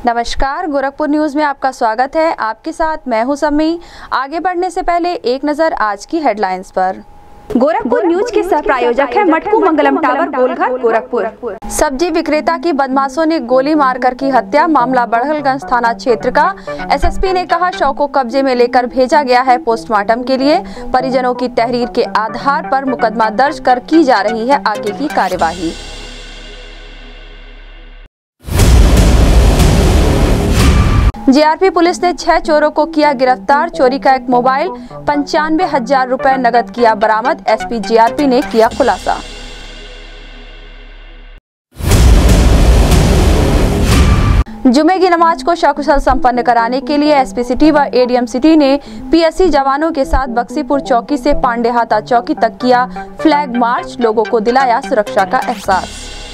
नमस्कार, गोरखपुर न्यूज में आपका स्वागत है। आपके साथ मैं हूं सम्मी। आगे बढ़ने से पहले एक नजर आज की हेडलाइंस पर। गोरखपुर न्यूज के सह प्रायोजक है मटकू मंगलम टावर गोलघर गोरखपुर। सब्जी विक्रेता की बदमाशों ने गोली मारकर की हत्या, मामला बड़हलगंज थाना क्षेत्र का। एसएसपी ने कहा शव को कब्जे में लेकर भेजा गया है पोस्टमार्टम के लिए। परिजनों की तहरीर के आधार पर मुकदमा दर्ज कर की जा रही है आगे की कार्यवाही। जीआरपी पुलिस ने 6 चोरों को किया गिरफ्तार। चोरी का एक मोबाइल, 95,000 रुपए नगद किया बरामद। एसपी जीआरपी ने किया खुलासा। जुमे की नमाज को सकुशल संपन्न कराने के लिए एसपी सिटी व एडीएम सिटी ने पीएससी जवानों के साथ बक्सीपुर चौकी से पांडेहाता चौकी तक किया फ्लैग मार्च। लोगों को दिलाया सुरक्षा का एहसास।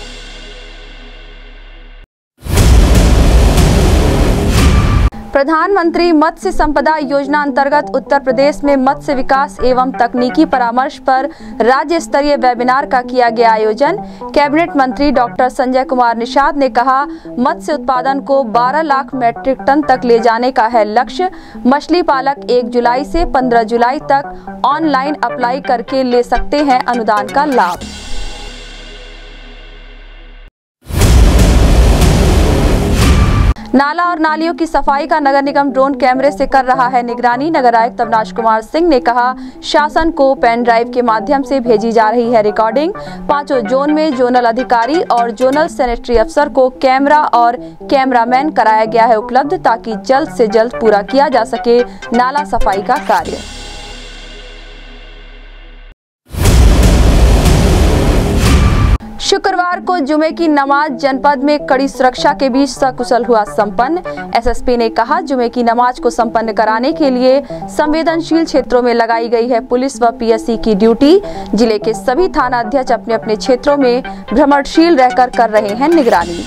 प्रधानमंत्री मत्स्य संपदा योजना अंतर्गत उत्तर प्रदेश में मत्स्य विकास एवं तकनीकी परामर्श पर राज्य स्तरीय वेबिनार का किया गया आयोजन। कैबिनेट मंत्री डॉक्टर संजय कुमार निषाद ने कहा मत्स्य उत्पादन को 12 लाख मीट्रिक टन तक ले जाने का है लक्ष्य। मछली पालक 1 जुलाई से 15 जुलाई तक ऑनलाइन अप्लाई करके ले सकते हैं अनुदान का लाभ। नाला और नालियों की सफाई का नगर निगम ड्रोन कैमरे से कर रहा है निगरानी। नगर आयुक्त अविनाश कुमार सिंह ने कहा शासन को पेन ड्राइव के माध्यम से भेजी जा रही है रिकॉर्डिंग। 5 जोन में जोनल अधिकारी और जोनल सैनिटरी अफसर को कैमरा और कैमरामैन कराया गया है उपलब्ध, ताकि जल्द से जल्द पूरा किया जा सके नाला सफाई का कार्य। शुक्रवार को जुमे की नमाज जनपद में कड़ी सुरक्षा के बीच सकुशल हुआ संपन्न। एसएसपी ने कहा जुमे की नमाज को संपन्न कराने के लिए संवेदनशील क्षेत्रों में लगाई गई है पुलिस व पीएससी की ड्यूटी। जिले के सभी थाना अध्यक्ष अपने अपने क्षेत्रों में भ्रमणशील रहकर कर रहे हैं निगरानी।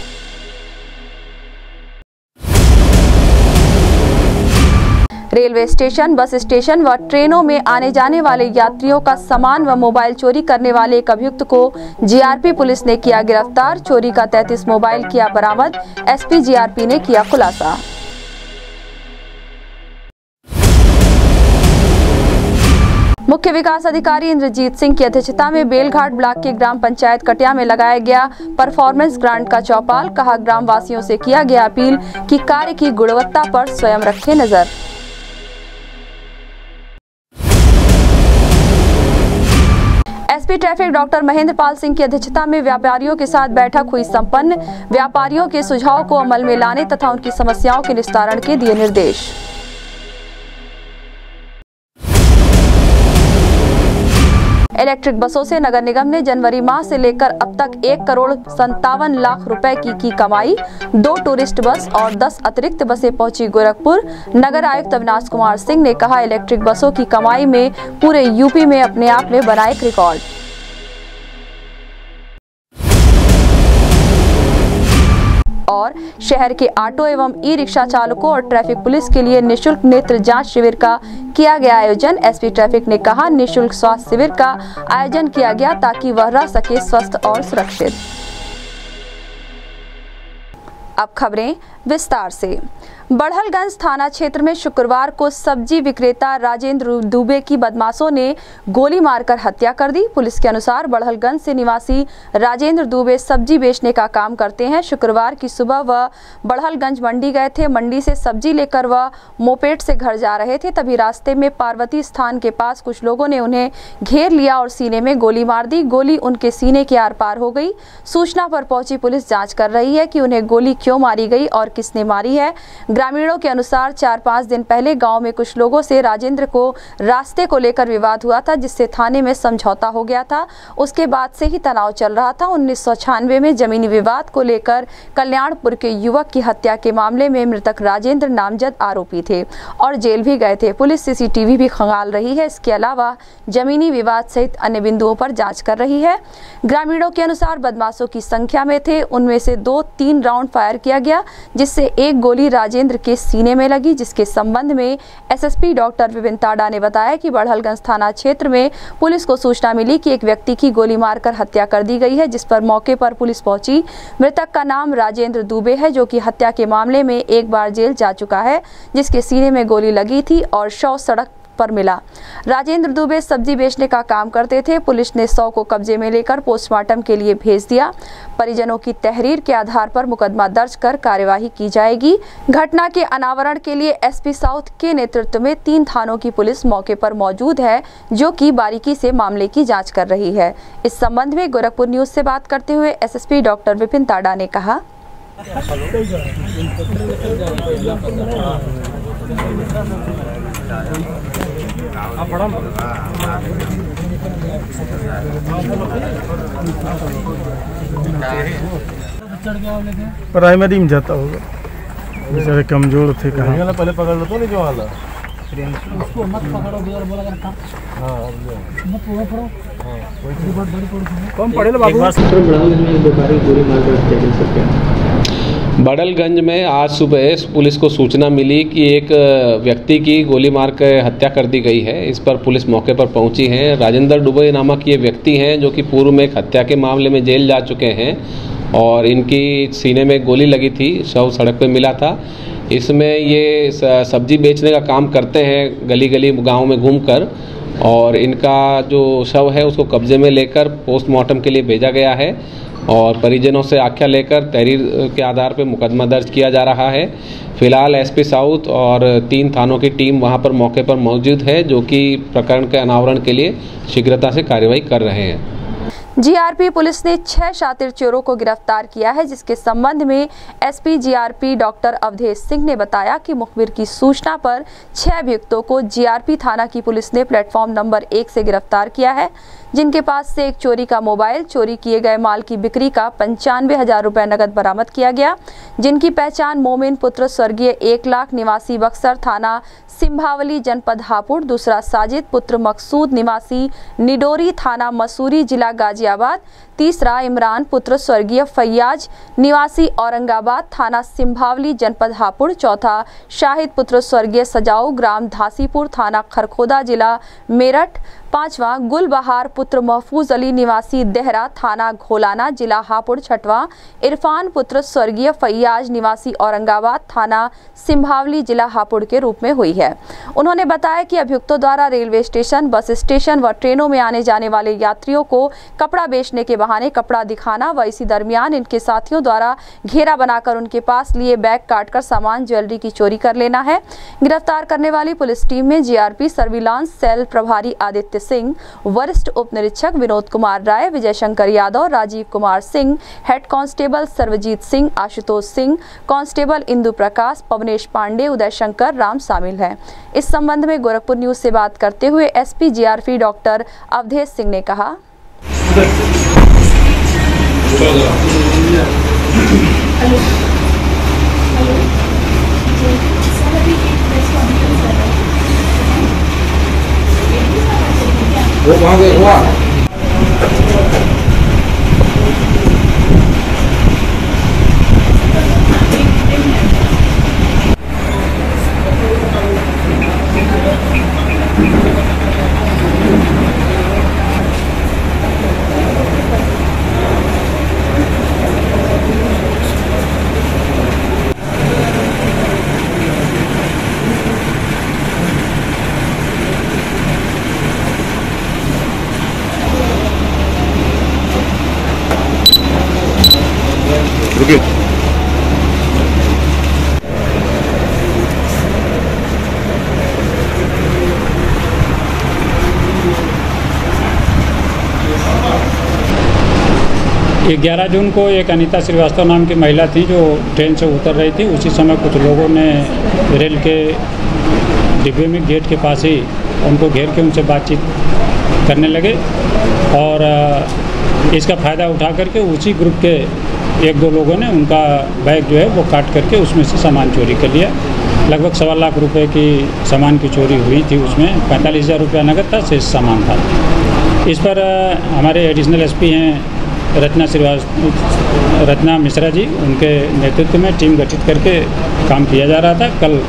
रेलवे स्टेशन, बस स्टेशन व ट्रेनों में आने जाने वाले यात्रियों का सामान व मोबाइल चोरी करने वाले एक अभियुक्त को जीआरपी पुलिस ने किया गिरफ्तार। चोरी का 33 मोबाइल किया बरामद। एसपी जीआरपी ने किया खुलासा। मुख्य विकास अधिकारी इंद्रजीत सिंह की अध्यक्षता में बेलघाट ब्लॉक के ग्राम पंचायत कटिया में लगाया गया परफॉर्मेंस ग्रांट का चौपाल। कहा ग्राम वासियों से किया गया अपील कि कार्य की गुणवत्ता पर स्वयं रखे नजर। SP traffic doctor Mahendra Pal Singh की अध्यक्षता में व्यापारियों के साथ बैठक हुई संपन्न। व्यापारियों के सुझाव को अमल में लाने तथा उनकी समस्याओं के निस्तारण के दिए निर्देश। इलेक्ट्रिक बसों से नगर निगम ने जनवरी माह से लेकर अब तक 1,57 रुपए की कमाई। 2 टूरिस्ट बस और 10 अतिरिक्त बसें पहुंची गोरखपुर। नगर आयुक्त अविनाश कुमार सिंह ने कहा इलेक्ट्रिक बसों की कमाई में पूरे यूपी में अपने आप में बना एक रिकॉर्ड। और शहर के ऑटो एवं ई रिक्शा चालकों और ट्रैफिक पुलिस के लिए निःशुल्क नेत्र जांच शिविर का किया गया आयोजन। एसपी ट्रैफिक ने कहा निःशुल्क स्वास्थ्य शिविर का आयोजन किया गया ताकि वह रह सके स्वस्थ और सुरक्षित। अब खबरें विस्तार से। बड़हलगंज थाना क्षेत्र में शुक्रवार को सब्जी विक्रेता राजेंद्र दुबे की बदमाशों ने गोली मारकर हत्या कर दी। पुलिस के अनुसार बड़हलगंज से निवासी राजेंद्र दुबे सब्जी बेचने का काम करते हैं। शुक्रवार की सुबह वह बड़हलगंज मंडी गए थे। मंडी से सब्जी लेकर वह मोपेड से घर जा रहे थे, तभी रास्ते में पार्वती स्थान के पास कुछ लोगों ने उन्हें घेर लिया और सीने में गोली मार दी। गोली उनके सीने के आर पार हो गई। सूचना पर पहुंची पुलिस जाँच कर रही है कि उन्हें गोली क्यों मारी गई और किसने मारी है। ग्रामीणों के अनुसार 4-5 दिन पहले गांव में कुछ लोगों से राजेंद्र को रास्ते को लेकर विवाद हुआ था, जिससे थाने में समझौता हो गया था। उसके बाद से ही तनाव चल रहा था। 1996 में जमीनी विवाद को लेकर कल्याणपुर के युवक की हत्या के मामले में मृतक राजेंद्र नामजद आरोपी थे और जेल भी गए थे। पुलिस सीसीटीवी भी खंगाल रही है। इसके अलावा जमीनी विवाद सहित अन्य बिंदुओं पर जाँच कर रही है। ग्रामीणों के अनुसार बदमाशों की संख्या में थे। उनमें से 2-3 राउंड फायर किया गया, जिससे एक गोली राजेंद्र राजेंद्र के सीने में लगी, जिसके संबंध में एसएसपी डॉक्टर विपिन ताड़ा ने बताया कि बड़हलगंज थाना क्षेत्र में पुलिस को सूचना मिली कि एक व्यक्ति की गोली मारकर हत्या कर दी गई है, जिस पर मौके पर पुलिस पहुंची। मृतक का नाम राजेंद्र दुबे है, जो कि हत्या के मामले में एक बार जेल जा चुका है, जिसके सीने में गोली लगी थी और शव सड़क पर मिला। राजेंद्र दुबे सब्जी बेचने का काम करते थे। पुलिस ने शव को कब्जे में लेकर पोस्टमार्टम के लिए भेज दिया। परिजनों की तहरीर के आधार पर मुकदमा दर्ज कर कार्यवाही की जाएगी। घटना के अनावरण के लिए एसपी साउथ के नेतृत्व में 3 थानों की पुलिस मौके पर मौजूद है, जो कि बारीकी से मामले की जांच कर रही है। इस संबंध में गोरखपुर न्यूज से बात करते हुए एसएसपी डॉक्टर विपिन ताड़ा ने कहा, प्राइमरी में जाता होगा, बेचारे कमजोर थे। कहाँ पहले पकड़ लो तो नहीं जो वाला उसको मत पकड़ो भी और बोला करता मत पकड़ो कौन पढ़े बाबू। बड़हलगंज में आज सुबह पुलिस को सूचना मिली कि एक व्यक्ति की गोली मार कर हत्या कर दी गई है। इस पर पुलिस मौके पर पहुंची है। राजेंद्र दुबे नामक ये व्यक्ति हैं, जो कि पूर्व में एक हत्या के मामले में जेल जा चुके हैं और इनकी सीने में गोली लगी थी, शव सड़क पे मिला था। इसमें ये सब्जी बेचने का काम करते हैं, गली गली गाँव में घूमकर, और इनका जो शव है उसको कब्जे में लेकर पोस्टमार्टम के लिए भेजा गया है और परिजनों से आख्या लेकर तहरीर के आधार पर मुकदमा दर्ज किया जा रहा है। फिलहाल एसपी साउथ और 3 थानों की टीम वहां पर मौके पर मौजूद है, जो कि प्रकरण के अनावरण के लिए शीघ्रता से कार्यवाही कर रहे हैं। जीआरपी पुलिस ने 6 शातिर चोरों को गिरफ्तार किया है, जिसके संबंध में SP GRP doctor Awadhesh Singh ने बताया कि मुखबिर की सूचना पर 6 अभियुक्तों को जीआरपी थाना की पुलिस ने प्लेटफॉर्म नंबर 1 से गिरफ्तार किया है, जिनके पास से एक चोरी का मोबाइल, चोरी किए गए माल की बिक्री का 95,000 रुपए नकद बरामद किया गया, जिनकी पहचान मोमिन पुत्र स्वर्गीय 1 लाख निवासी बक्सर थाना सिंभावली जनपद हापुड़, दूसरा साजिद पुत्र मकसूद निवासी निडोरी थाना मसूरी जिला गाजियाबाद, तीसरा इमरान पुत्र स्वर्गीय फैयाज निवासी औरंगाबाद थाना सिंभावली जनपद हापुड़, चौथा शाहिद पुत्र स्वर्गीय सजाऊ ग्राम धासीपुर थाना खरखोदा जिला मेरठ, पांचवा गुलबहार पुत्र महफूज अली निवासी देहरा थाना घोलाना जिला हापुड़, छठवां इरफान पुत्र स्वर्गीय फैयाज निवासी औरंगाबाद थाना सिंभावली जिला हापुड़ के रूप में हुई है। उन्होंने बताया कि अभियुक्तों द्वारा रेलवे स्टेशन, बस स्टेशन व ट्रेनों में आने जाने वाले यात्रियों को कपड़ा बेचने के बहाने कपड़ा दिखाना व इसी दरमियान इनके साथियों द्वारा घेरा बनाकर उनके पास लिए बैग काटकर सामान ज्वेलरी की चोरी कर लेना है। गिरफ्तार करने वाली पुलिस टीम में जीआरपी सर्विलांस सेल प्रभारी आदित्य सिंह, वरिष्ठ उप निरीक्षक Vinod Kumar Rai, Vijay Shankar Yadav, Rajeev Kumar Singh, head constable Sarvjeet Singh, Ashutosh Singh, constable Indu Prakash, Pavnesh Pande, Uday Shankar Ram शामिल हैं। इस संबंध में गोरखपुर न्यूज से बात करते हुए SP GRP doctor Awadhesh Singh ने कहा, वो वहाँ गए हुआ ये 11 जून को एक अनीता श्रीवास्तव नाम की महिला थी, जो ट्रेन से उतर रही थी। उसी समय कुछ लोगों ने रेल के डिब्बे में गेट के पास ही उनको घेर के उनसे बातचीत करने लगे और इसका फ़ायदा उठा करके उसी ग्रुप के 1-2 लोगों ने उनका बैग जो है वो काट करके उसमें से सामान चोरी कर लिया। लगभग 1.25 लाख रुपए की सामान की चोरी हुई थी। उसमें 45,000 रुपया नकद था, शेष सामान था। इस पर हमारे एडिशनल एसपी हैं रत्ना मिश्रा जी, उनके नेतृत्व में टीम गठित करके काम किया जा रहा था। कल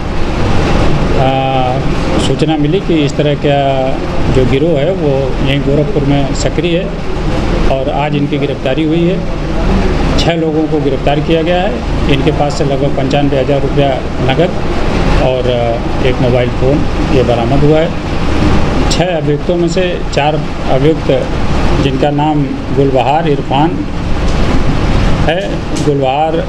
सूचना मिली कि इस तरह का जो गिरोह है वो यहीं गोरखपुर में सक्रिय है और आज इनकी गिरफ्तारी हुई है। 6 लोगों को गिरफ्तार किया गया है। इनके पास से लगभग 95,000 रुपया नकद और एक मोबाइल फ़ोन ये बरामद हुआ है। 6 अभियुक्तों में से 4 अभियुक्त जिनका नाम गुलबहार इरफान है, गुलबहार,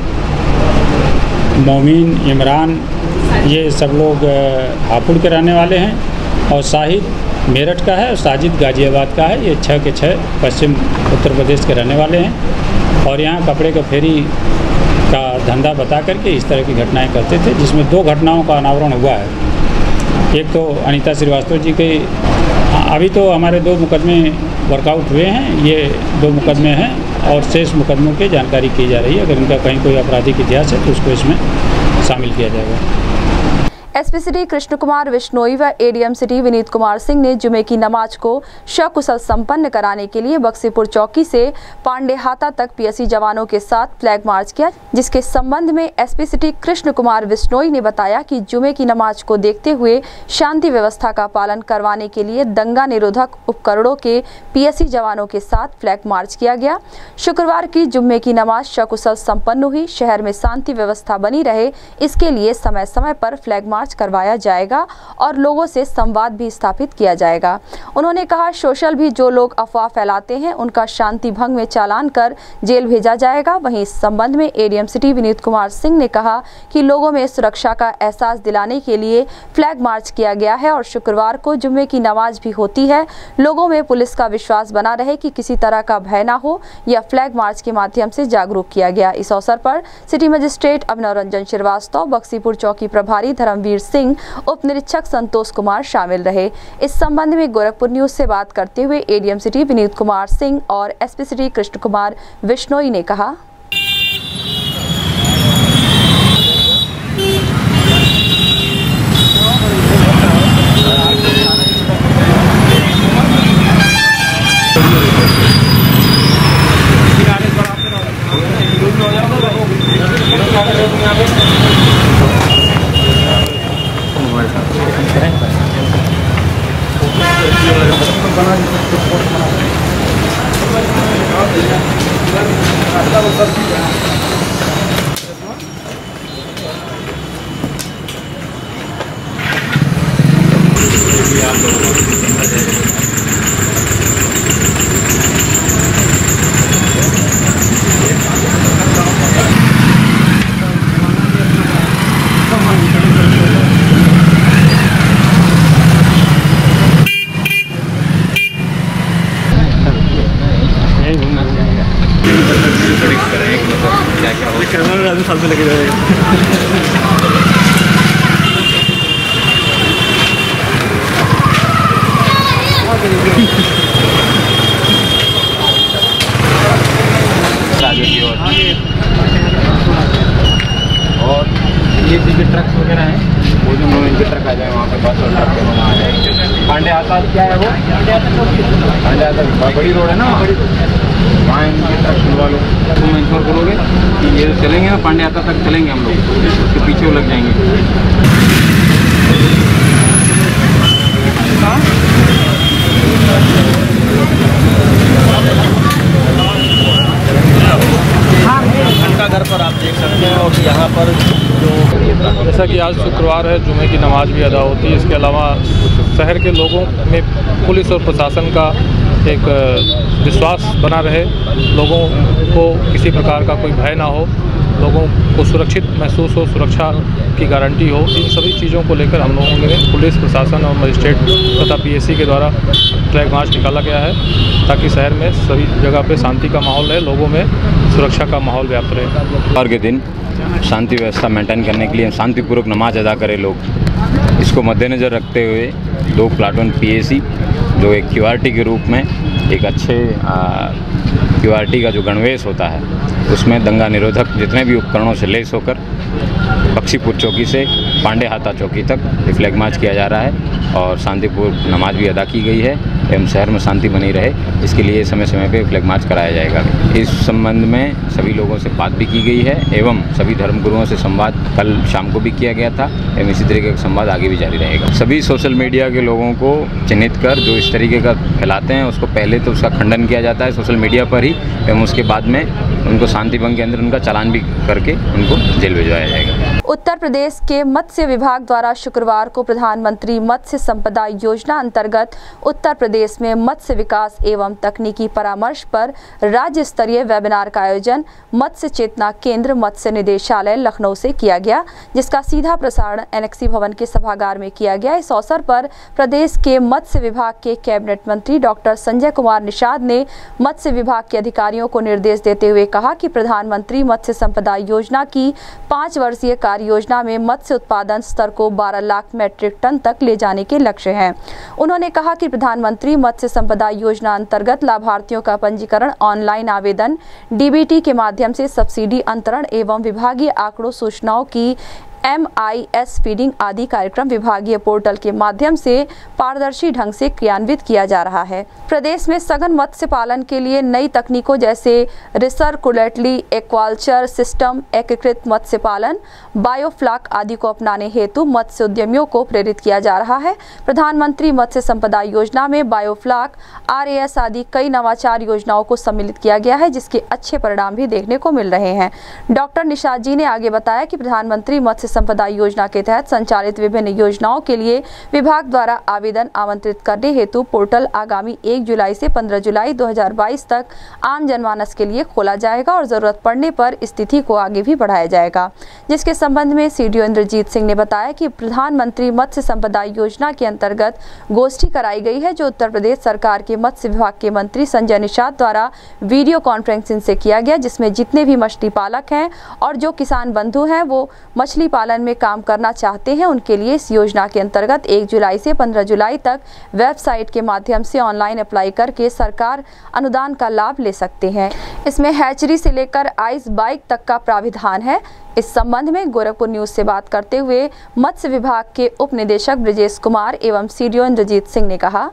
मोमिन, इमरान, ये सब लोग हापुड़ के रहने वाले हैं और शाहिद मेरठ का है और साजिद गाजियाबाद का है। ये 6 के 6 पश्चिम उत्तर प्रदेश के रहने वाले हैं और यहाँ कपड़े का फेरी का धंधा बता करके इस तरह की घटनाएं करते थे, जिसमें 2 घटनाओं का अनावरण हुआ है। एक तो अनीता श्रीवास्तव जी के अभी तो हमारे 2 मुकदमे वर्कआउट हुए हैं, ये 2 मुकदमे हैं और शेष मुकदमों की जानकारी की जा रही है। अगर इनका कहीं कोई आपराधिक इतिहास है तो उसको इसमें शामिल किया जाएगा। एसपी सिटी कृष्ण कुमार बिश्नोई व एडीएम सिटी विनीत कुमार सिंह ने जुमे की नमाज को सकुशल संपन्न कराने के लिए बक्सीपुर चौकी से पांडेहाता तक पीएसी जवानों के साथ फ्लैग मार्च किया, जिसके संबंध में एसपी सिटी कृष्ण कुमार बिश्नोई ने बताया कि जुमे की नमाज को देखते हुए शांति व्यवस्था का पालन करवाने के लिए दंगा निरोधक उपकरणों के पीएसी जवानों के साथ फ्लैग मार्च किया गया। शुक्रवार की जुम्मे की नमाज सकुशल संपन्न हुई। शहर में शांति व्यवस्था बनी रहे, इसके लिए समय समय पर फ्लैग मार्च करवाया जाएगा और लोगों से संवाद भी स्थापित किया जाएगा। उन्होंने कहा, सोशल भी जो लोग अफवाह फैलाते हैं उनका शांति भंग में चालान कर जेल भेजा जाएगा। वहीं इस संबंध में एडीएम सिटी विनीत कुमार सिंह ने कहा कि लोगों में सुरक्षा का एहसास दिलाने के लिए फ्लैग मार्च किया गया है और शुक्रवार को जुम्मे की नमाज भी होती है। लोगों में पुलिस का विश्वास बना रहे कि किसी तरह का भय न हो, यह फ्लैग मार्च के माध्यम से जागरूक किया गया। इस अवसर पर सिटी मजिस्ट्रेट अभिनव रंजन श्रीवास्तव, बक्सीपुर चौकी प्रभारी धर्मवीर सिंह, उप निरीक्षक संतोष कुमार शामिल रहे। इस संबंध में गोरखपुर न्यूज से बात करते हुए एडीएम सिटी विनीत कुमार सिंह और एसपी सिटी कृष्ण कुमार बिश्नोई ने कहा, और ये के ट्रक्स वगैरह हैं, वो जो इनके ट्रक आ जाए वहाँ पे बस और ट्रक दोनों आ जाए। पांडेहाता क्या है वो? पांडेहाता बड़ी रोड है ना, वहाँ इनके ट्रक खुलवा लो। तुम इंश्योर करोगे कि ये चलेंगे ना, पांडेहाता तक चलेंगे हम लोग, उसके पीछे वो लग जाएंगे। घर पर आप देख सकते हैं और यहाँ पर जो जैसा कि आज शुक्रवार है, जुमे की नमाज भी अदा होती है। इसके अलावा शहर के लोगों में पुलिस और प्रशासन का एक विश्वास बना रहे, लोगों को किसी प्रकार का कोई भय ना हो, लोगों को सुरक्षित महसूस हो, सुरक्षा की गारंटी हो, इन सभी चीज़ों को लेकर हम लोगों ने पुलिस प्रशासन और मजिस्ट्रेट तथा पीएसी के द्वारा फ्लैग मार्च निकाला गया है, ताकि शहर में सभी जगह पे शांति का माहौल रहे, लोगों में सुरक्षा का माहौल व्याप्त रहे। और के दिन शांति व्यवस्था मेंटेन करने के लिए शांतिपूर्वक नमाज अदा करें लोग। इसको मद्देनज़र रखते हुए 2 प्लाटून पीएसी जो एक क्यूआरटी के रूप में एक अच्छे क्यूआरटी का जो गणवेश होता है उसमें दंगा निरोधक जितने भी उपकरणों से लैस होकर बक्सीपुर चौकी से पांडेहाता चौकी तक फ्लैग मार्च किया जा रहा है और शांतिपूर्वक नमाज भी अदा की गई है। एवं शहर में शांति बनी रहे, इसके लिए समय समय पे फ्लैग मार्च कराया जाएगा। इस संबंध में सभी लोगों से बात भी की गई है एवं सभी धर्मगुरुओं से संवाद कल शाम को भी किया गया था एवं इसी तरीके का संवाद आगे भी जारी रहेगा। सभी सोशल मीडिया के लोगों को चिन्हित कर जो इस तरीके का फैलाते हैं उसको पहले तो उसका खंडन किया जाता है सोशल मीडिया पर ही एवं उसके बाद में उनको शांति भंग के अंदर उनका चालान भी करके उनको जेल भिजवाया जाएगा। उत्तर प्रदेश के मत्स्य विभाग द्वारा शुक्रवार को प्रधानमंत्री मत्स्य संपदा योजना अंतर्गत उत्तर प्रदेश में मत्स्य विकास एवं तकनीकी परामर्श पर राज्य स्तरीय वेबिनार का आयोजन मत्स्य चेतना केंद्र मत्स्य निदेशालय लखनऊ से किया गया, जिसका सीधा प्रसारण एनेक्सी भवन के सभागार में किया गया। इस अवसर पर प्रदेश के मत्स्य विभाग के कैबिनेट मंत्री डॉक्टर संजय कुमार निषाद ने मत्स्य विभाग के अधिकारियों को निर्देश देते हुए कहा कि प्रधानमंत्री मत्स्य संपदा योजना की 5 वर्षीय कार्य योजना में मत्स्य उत्पादन स्तर को 12 लाख मीट्रिक टन तक ले जाने के लक्ष्य है। उन्होंने कहा कि प्रधानमंत्री मत्स्य संपदा योजना अंतर्गत लाभार्थियों का पंजीकरण, ऑनलाइन आवेदन, डीबीटी के माध्यम से सब्सिडी अंतरण एवं विभागीय आंकड़ों सूचनाओं की MIS फीडिंग आदि कार्यक्रम विभागीय पोर्टल के माध्यम से पारदर्शी ढंग से क्रियान्वित किया जा रहा है। प्रदेश में सघन मत्स्य पालन के लिए नई तकनीकों जैसे रिसर्कुलेटली एक्वाकल्चर सिस्टम, एकीकृत मत्स्य पालन, बायोफ्लॉक आदि को अपनाने हेतु मत्स्य उद्यमियों को प्रेरित किया जा रहा है। प्रधानमंत्री मत्स्य संपदा योजना में बायोफ्लॉक, RAS आदि कई नवाचार योजनाओं को सम्मिलित किया गया है, जिसके अच्छे परिणाम भी देखने को मिल रहे हैं। डॉक्टर निषाद जी ने आगे बताया कि प्रधानमंत्री मत्स्य संपदा योजना के तहत संचालित विभिन्न योजनाओं के लिए विभाग द्वारा आवेदन आमंत्रित करने हेतु पोर्टल आगामी 1 जुलाई से 15 जुलाई 2022 तक आम जनमानस के लिए खोला जाएगा और जरूरत पड़ने पर इस तिथि को आगे भी बढ़ाया जाएगा, जिसके संबंध में CDO इंद्रजीत सिंह ने बताया कि प्रधानमंत्री मत्स्य संपदा योजना के अंतर्गत गोष्ठी कराई गई है, जो उत्तर प्रदेश सरकार के मत्स्य विभाग के मंत्री संजय निषाद द्वारा वीडियो कॉन्फ्रेंसिंग से किया गया, जिसमें जितने भी मछली पालक हैं और जो किसान बंधु हैं वो मछली पालन में काम करना चाहते हैं, उनके लिए इस योजना के अंतर्गत 1 जुलाई से 15 जुलाई तक वेबसाइट के माध्यम से ऑनलाइन अप्लाई करके सरकार अनुदान का लाभ ले सकते हैं। इसमें हैचरी से लेकर आइस बाइक तक का प्राविधान है। इस संबंध में गोरखपुर न्यूज से बात करते हुए मत्स्य विभाग के उप निदेशक ब्रजेश कुमार एवं CDO इंद्रजीत सिंह ने कहा,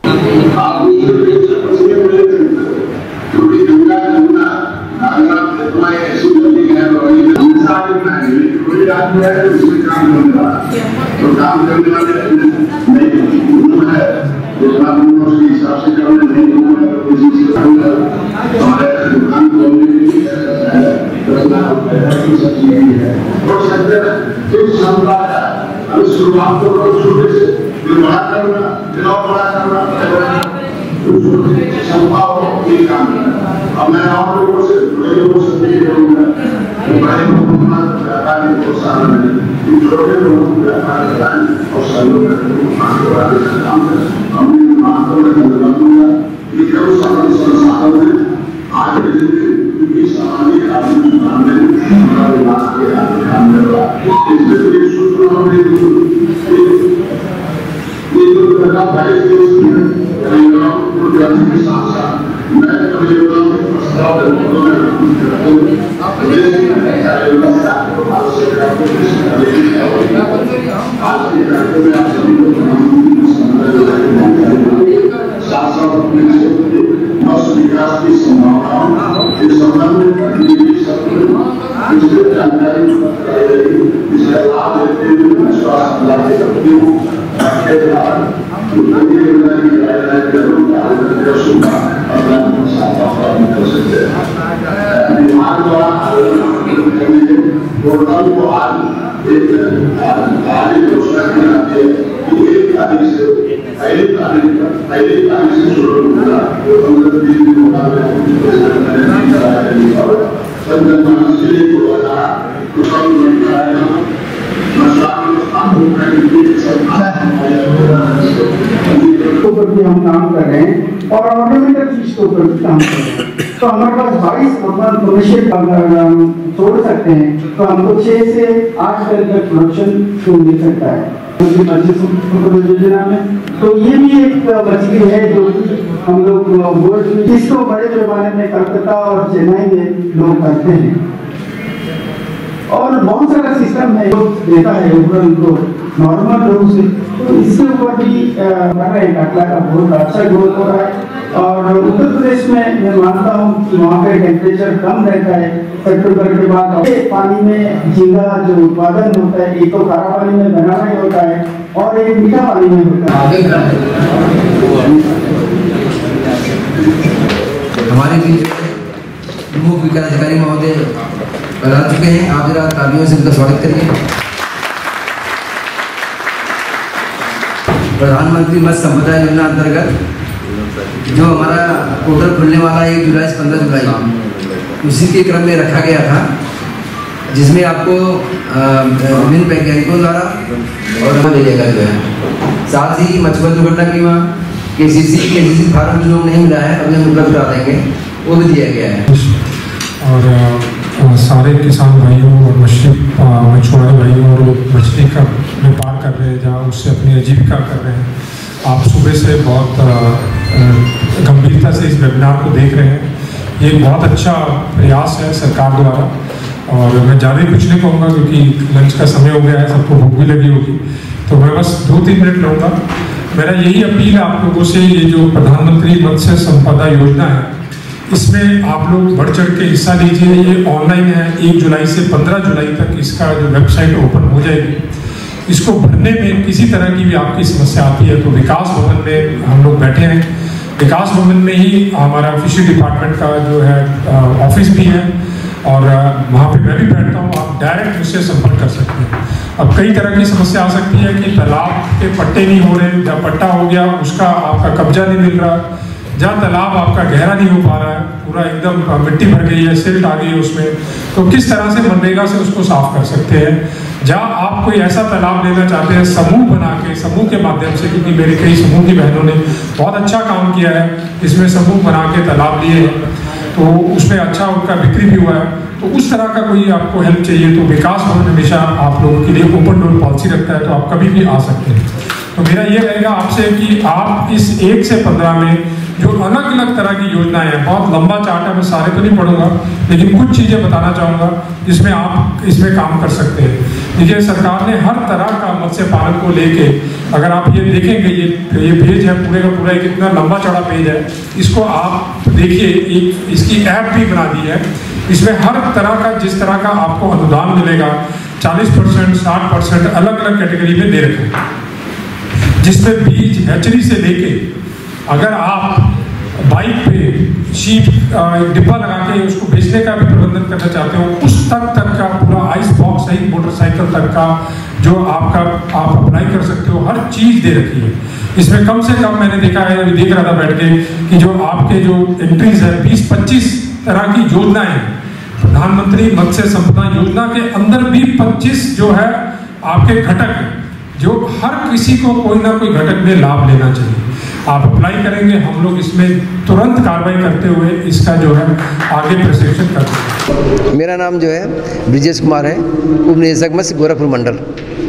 हम काम कर रहे हैं और ऑर्नामेंटल चीज के ऊपर भी काम कर रहे हैं। तो हमारे पास 22 कमर्शियल छोड़ सकते हैं, तो हमको 6 से 8 तक प्रोडक्शन शुरू मिल सकता है योजना में। तो ये भी एक मछली है जो हम लोग इसको बड़े पैमाने में कलकत्ता और चेन्नई में लोग करते हैं और बहुत सारा सिस्टम है जो देता है उनको नॉर्मल लोग से, तो इसके ऊपर भी काटला का बहुत अच्छा ग्रोथ हो रहा है। और उत्तर प्रदेश में मैं मानता हूँ कि वहाँ पे टेम्परेचर कम रहता है अक्टूबर के बाद। पानी में झींगा जो उत्पादन होता है, एक तो खारा पानी में बनाना ही होता है और एक मीठा पानी में होता है। हमारे बीच मुख्य विकास अधिकारी महोदय बता चुके हैं, आप जरा तालियों से उनका स्वागत करिए। प्रधानमंत्री मत्स्य संपदा योजना अंतर्गत जो हमारा पोर्टल खुलने वाला है 1 जुलाई से 15 जुलाई, उसी के क्रम में रखा गया था, जिसमें आपको विभिन्न वैज्ञानिकों द्वारा और मिलेगा जो है, साथ ही मछुआ दुर्घटना बीमा केसीसी फार्म जो लोग नहीं मिला है अभी हम उपलब्ध करा देंगे, वो भी दिया गया है। और सारे किसान भाइयों और मछुआरे भाइयों और मछली का व्यापार कर रहे हैं, जहाँ उससे अपनी आजीविका कर रहे हैं, आप सुबह से बहुत गंभीरता से इस वेबिनार को देख रहे हैं। ये बहुत अच्छा प्रयास है सरकार द्वारा, और मैं ज़्यादा कुछ नहीं कहूँगा क्योंकि लंच का समय हो गया है, सबको भूख भी लगी होगी, तो मैं बस 2-3 मिनट लूँगा। मेरा यही अपील है आप लोगों से, ये जो प्रधानमंत्री मत्स्य संपदा योजना है, इसमें आप लोग बढ़ चढ़ के हिस्सा लीजिए। ये ऑनलाइन है, 1 जुलाई से 15 जुलाई तक इसका जो वेबसाइट ओपन हो जाएगी। इसको भरने में किसी तरह की भी आपकी समस्या आती है तो विकास भवन में हम लोग बैठे हैं, विकास भवन में ही हमारा फिशरी डिपार्टमेंट का जो है ऑफिस भी है, और वहाँ पे मैं भी बैठता हूँ, आप डायरेक्ट मुझसे संपर्क कर सकते हैं। अब कई तरह की समस्या आ सकती है कि तालाब के पट्टे नहीं हो रहे, जहाँ पट्टा हो गया उसका आपका कब्जा नहीं मिल रहा, जहाँ तालाब आपका गहरा नहीं हो पा रहा है, पूरा एकदम मिट्टी भर गई है, सिल्ट आ गई है उसमें, तो किस तरह से मनरेगा से उसको साफ कर सकते हैं। जहाँ आप कोई ऐसा तालाब लेना चाहते हैं समूह बना के, समूह के माध्यम से, क्योंकि मेरे कई समूह की बहनों ने बहुत अच्छा काम किया है, इसमें समूह बना के तालाब लिए हैं, तो उसमें अच्छा उनका बिक्री भी हुआ है। तो उस तरह का कोई आपको हेल्प चाहिए तो विकास भवन हमेशा आप लोगों के लिए ओपन डोर पॉलिसी रखता है, तो आप कभी भी आ सकते हैं। तो मेरा ये रहेगा आपसे कि आप इस 1 से 15 में जो अलग अलग तरह की योजनाएं हैं, बहुत लंबा चार्ट है, मैं सारे तो नहीं पढ़ूंगा, लेकिन कुछ चीज़ें बताना चाहूँगा जिसमें आप इसमें काम कर सकते हैं। देखिए, सरकार ने हर तरह का मत्स्य पालन को लेके, अगर आप ये देखेंगे, ये पेज है पूरे का पूरा, कितना लंबा चौड़ा पेज है, इसको आप देखिए, इसकी ऐप भी बना दी है। इसमें हर तरह का, जिस तरह का आपको अनुदान मिलेगा, 40%, 60% अलग अलग कैटेगरी में दे रखे हैं, जिसमें बीज हैचरी से लेके, अगर आप बाइक पे शीट डिब्बा लगा के उसको बेचने का भी प्रबंधन करना चाहते हो, उस तक का पूरा आइस बॉक्स सहित मोटरसाइकिल तक का जो आप अप्लाई कर सकते हो, हर चीज़ दे रखी है। इसमें कम से कम मैंने देखा है, अभी देख रहा था बैठ के, कि जो आपके जो एंट्रीज है 20-25 तरह की योजनाएं हैं। प्रधानमंत्री मत्स्य संपदा योजना के अंदर भी 25 जो है आपके घटक है, जो हर किसी को कोई ना कोई घटक में लाभ लेना चाहिए। आप अप्लाई करेंगे, हम लोग इसमें तुरंत कार्रवाई करते हुए इसका जो है आगे प्रशिक्षण करते हैं। मेरा नाम जो है ब्रिजेश कुमार है, उप निदेशक मत्स्य गोरखपुर मंडल।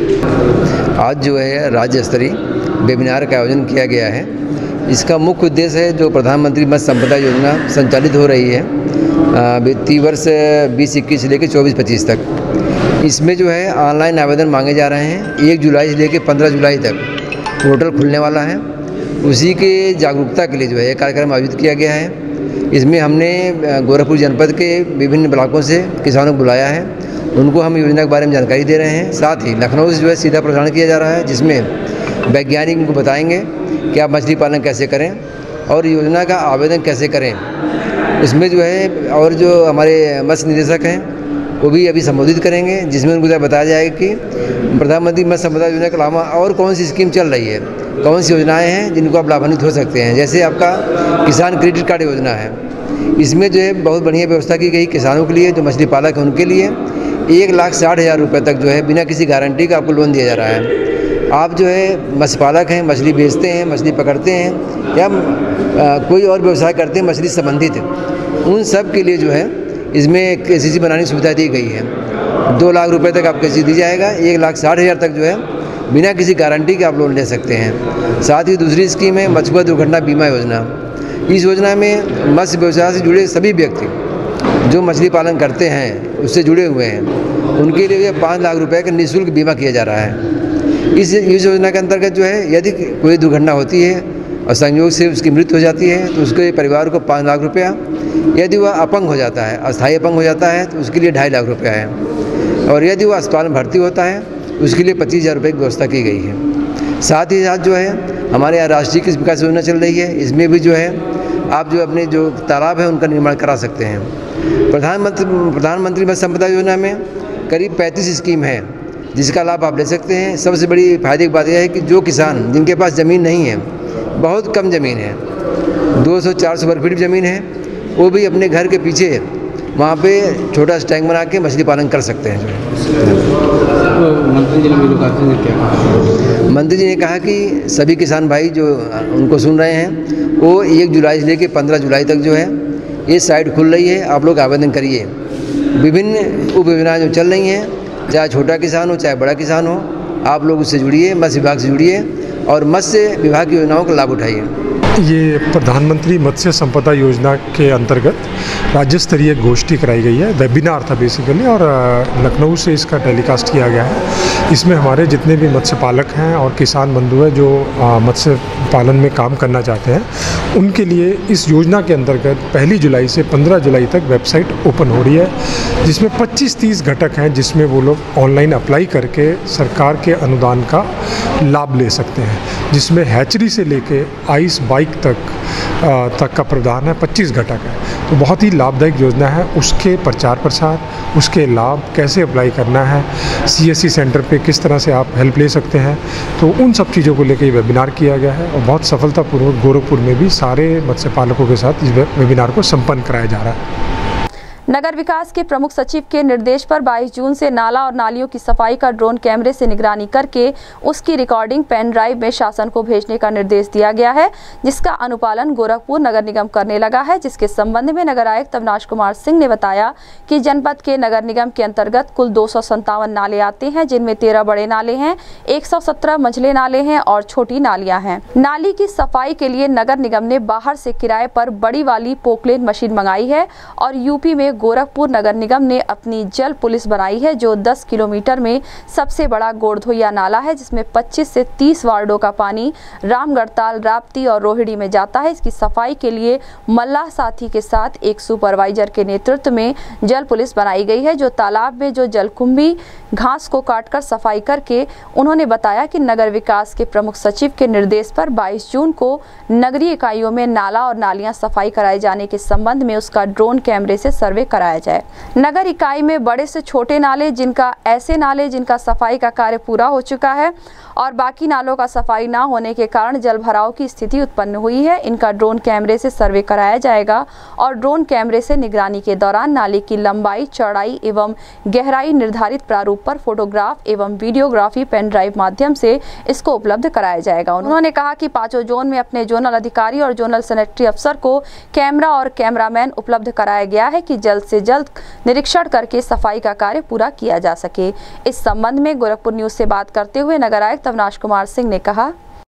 आज जो है राज्य स्तरीय वेबिनार का आयोजन किया गया है। इसका मुख्य उद्देश्य है जो प्रधानमंत्री मत्स्य संपदा योजना संचालित हो रही है वित्तीय वर्ष 2021 से लेकर 24-25 तक। इसमें जो है ऑनलाइन आवेदन मांगे जा रहे हैं। 1 जुलाई से लेकर 15 जुलाई तक पोर्टल खुलने वाला है। उसी के जागरूकता के लिए जो है ये कार्यक्रम आयोजित किया गया है। इसमें हमने गोरखपुर जनपद के विभिन्न ब्लॉकों से किसानों को बुलाया है, उनको हम योजना के बारे में जानकारी दे रहे हैं। साथ ही लखनऊ से जो है सीधा प्रसारण किया जा रहा है, जिसमें वैज्ञानिक उनको बताएंगे कि आप मछली पालन कैसे करें और योजना का आवेदन कैसे करें। इसमें जो है और जो हमारे मत्स्य निदेशक हैं वो भी अभी संबोधित करेंगे, जिसमें उनको बताया जाएगा कि प्रधानमंत्री मत्स्य संपदा योजना के अलावा और कौन सी स्कीम चल रही है, कौन सी योजनाएं हैं जिनको आप लाभान्वित हो सकते हैं। जैसे आपका किसान क्रेडिट कार्ड योजना है, इसमें जो है बहुत बढ़िया व्यवस्था की गई किसानों के लिए, जो मछली पालक हैं उनके लिए 1,60,000 रुपये तक जो है बिना किसी गारंटी का आपको लोन दिया जा रहा है। आप जो है मत्स्य पालक हैं, मछली बेचते हैं, मछली पकड़ते हैं या कोई और व्यवसाय करते हैं मछली संबंधित, उन सब के लिए जो है इसमें केसीसी बनाने की सुविधा दी गई है। 2 लाख रुपए तक आपको केसीसी दी जाएगा, 1,60,000 तक जो है बिना किसी गारंटी के आप लोन ले सकते हैं। साथ ही दूसरी स्कीम है मछुआ दुर्घटना बीमा योजना। इस योजना में मत्स्य व्यवसाय से जुड़े सभी व्यक्ति जो मछली पालन करते हैं, उससे जुड़े हुए हैं, उनके लिए 5 लाख रुपए का निःशुल्क बीमा किया जा रहा है। इस योजना के अंतर्गत जो है यदि कोई दुर्घटना होती है और संयोग से उसकी मृत्यु हो जाती है तो उसके परिवार को 5 लाख रुपया, यदि वह अपंग हो जाता है, अस्थायी अपंग हो जाता है तो उसके लिए 2.5 लाख रुपया है, और यदि वह अस्पताल में भर्ती होता है उसके लिए 25,000 रुपये की व्यवस्था की गई है। साथ ही साथ जो है हमारे यहाँ राष्ट्रीय कृषि विकास योजना चल रही है, इसमें भी जो है आप जो अपने जो तालाब है उनका निर्माण करा सकते हैं। प्रधानमंत्री मत्स्य संपदा योजना में करीब 35 स्कीम है जिसका लाभ आप ले सकते हैं। सबसे बड़ी फायदे की बात यह है कि जो किसान जिनके पास ज़मीन नहीं है, बहुत कम ज़मीन है, 200-400 वर्ग फीट ज़मीन है, वो भी अपने घर के पीछे वहाँ पे छोटा सा टैंक बना के मछली पालन कर सकते हैं। मंत्री जी ने क्या कहा? मंत्री जी ने कहा कि सभी किसान भाई जो उनको सुन रहे हैं वो 1 जुलाई से लेकर 15 जुलाई तक जो है ये साइट खुल रही है, आप लोग आवेदन करिए। विभिन्न उप योजनाएँ जो चल रही हैं, चाहे छोटा किसान हो चाहे बड़ा किसान हो, आप लोग उससे जुड़िए, मत्स्य विभाग से जुड़िए और मत्स्य विभाग की योजनाओं का लाभ उठाइए। ये प्रधानमंत्री मत्स्य संपदा योजना के अंतर्गत राज्य स्तरीय गोष्ठी कराई गई है, वेबिनार था बेसिकली, और लखनऊ से इसका टेलीकास्ट किया गया है। इसमें हमारे जितने भी मत्स्य पालक हैं और किसान बंधु हैं जो मत्स्य पालन में काम करना चाहते हैं, उनके लिए इस योजना के अंतर्गत 1 जुलाई से 15 जुलाई तक वेबसाइट ओपन हो रही है, जिसमें 25-30 घटक हैं जिसमें वो लोग ऑनलाइन अप्लाई करके सरकार के अनुदान का लाभ ले सकते हैं, जिसमें हैचरी से लेके आइस बाइक तक का प्रावधान है। 25 घटक है, तो बहुत ही लाभदायक योजना है। उसके प्रचार प्रसार, उसके लाभ, कैसे अप्लाई करना है, CSC सेंटर पे किस तरह से आप हेल्प ले सकते हैं, तो उन सब चीज़ों को लेकर ये वेबिनार किया गया है और बहुत सफलतापूर्वक गोरखपुर में भी सारे मत्स्य पालकों के साथ इस वेबिनार को संपन्न कराया जा रहा है। नगर विकास के प्रमुख सचिव के निर्देश पर 22 जून से नाला और नालियों की सफाई का ड्रोन कैमरे से निगरानी करके उसकी रिकॉर्डिंग पेन ड्राइव में शासन को भेजने का निर्देश दिया गया है, जिसका अनुपालन गोरखपुर नगर निगम करने लगा है। जिसके संबंध में नगर आयुक्त अविनाश कुमार सिंह ने बताया कि जनपद के नगर निगम के अंतर्गत कुल 257 नाले आते हैं, जिनमें 13 बड़े नाले हैं, 117 मझले नाले हैं और छोटी नालियां हैं। नाली की सफाई के लिए नगर निगम ने बाहर से किराए पर बड़ी वाली पोकलेन मशीन मंगाई है और यूपी में गोरखपुर नगर निगम ने अपनी जल पुलिस बनाई है, जो 10 किलोमीटर में सबसे बड़ा गोरधोइया नाला है, जिसमें 25 से 30 वार्डों का पानी रामगढ़ताल, राप्ती और रोहिणी में जाता है। इसकी सफाई के लिए मल्लाह साथी के साथ एक सुपरवाइजर के नेतृत्व में जल पुलिस बनाई गई है, जो तालाब में जो जलकुंभी घास को काटकर सफाई करके। उन्होंने बताया कि नगर विकास के प्रमुख सचिव के निर्देश पर 22 जून को नगरीय इकाइयों में नाला और नालियां सफाई कराए जाने के संबंध में उसका ड्रोन कैमरे से सर्वे कराया जाए। नगर इकाई में बड़े से छोटे नाले, ऐसे नाले जिनका सफाई का कार्य पूरा हो चुका है और बाकी नालों का सफाई न होने के कारण जल भराव की स्थिति उत्पन्न हुई है, इनका ड्रोन कैमरे से सर्वे कराया जाएगा और ड्रोन कैमरे से निगरानी के दौरान नाले की लंबाई, चौड़ाई एवं गहराई निर्धारित प्रारूप पर फोटोग्राफ एवं वीडियोग्राफी पेन ड्राइव माध्यम से इसको उपलब्ध कराया जाएगा। उन्होंने कहा कि 5 जोन में अपने जोनल अधिकारी और जोनल सैनिटरी अफसर को कैमरा और कैमरामैन उपलब्ध कराया गया है कि जल्द से जल्द निरीक्षण करके सफाई का कार्य पूरा किया जा सके। इस संबंध में गोरखपुर न्यूज से बात करते हुए नगर आयुक्त अविनाश कुमार सिंह ने कहा,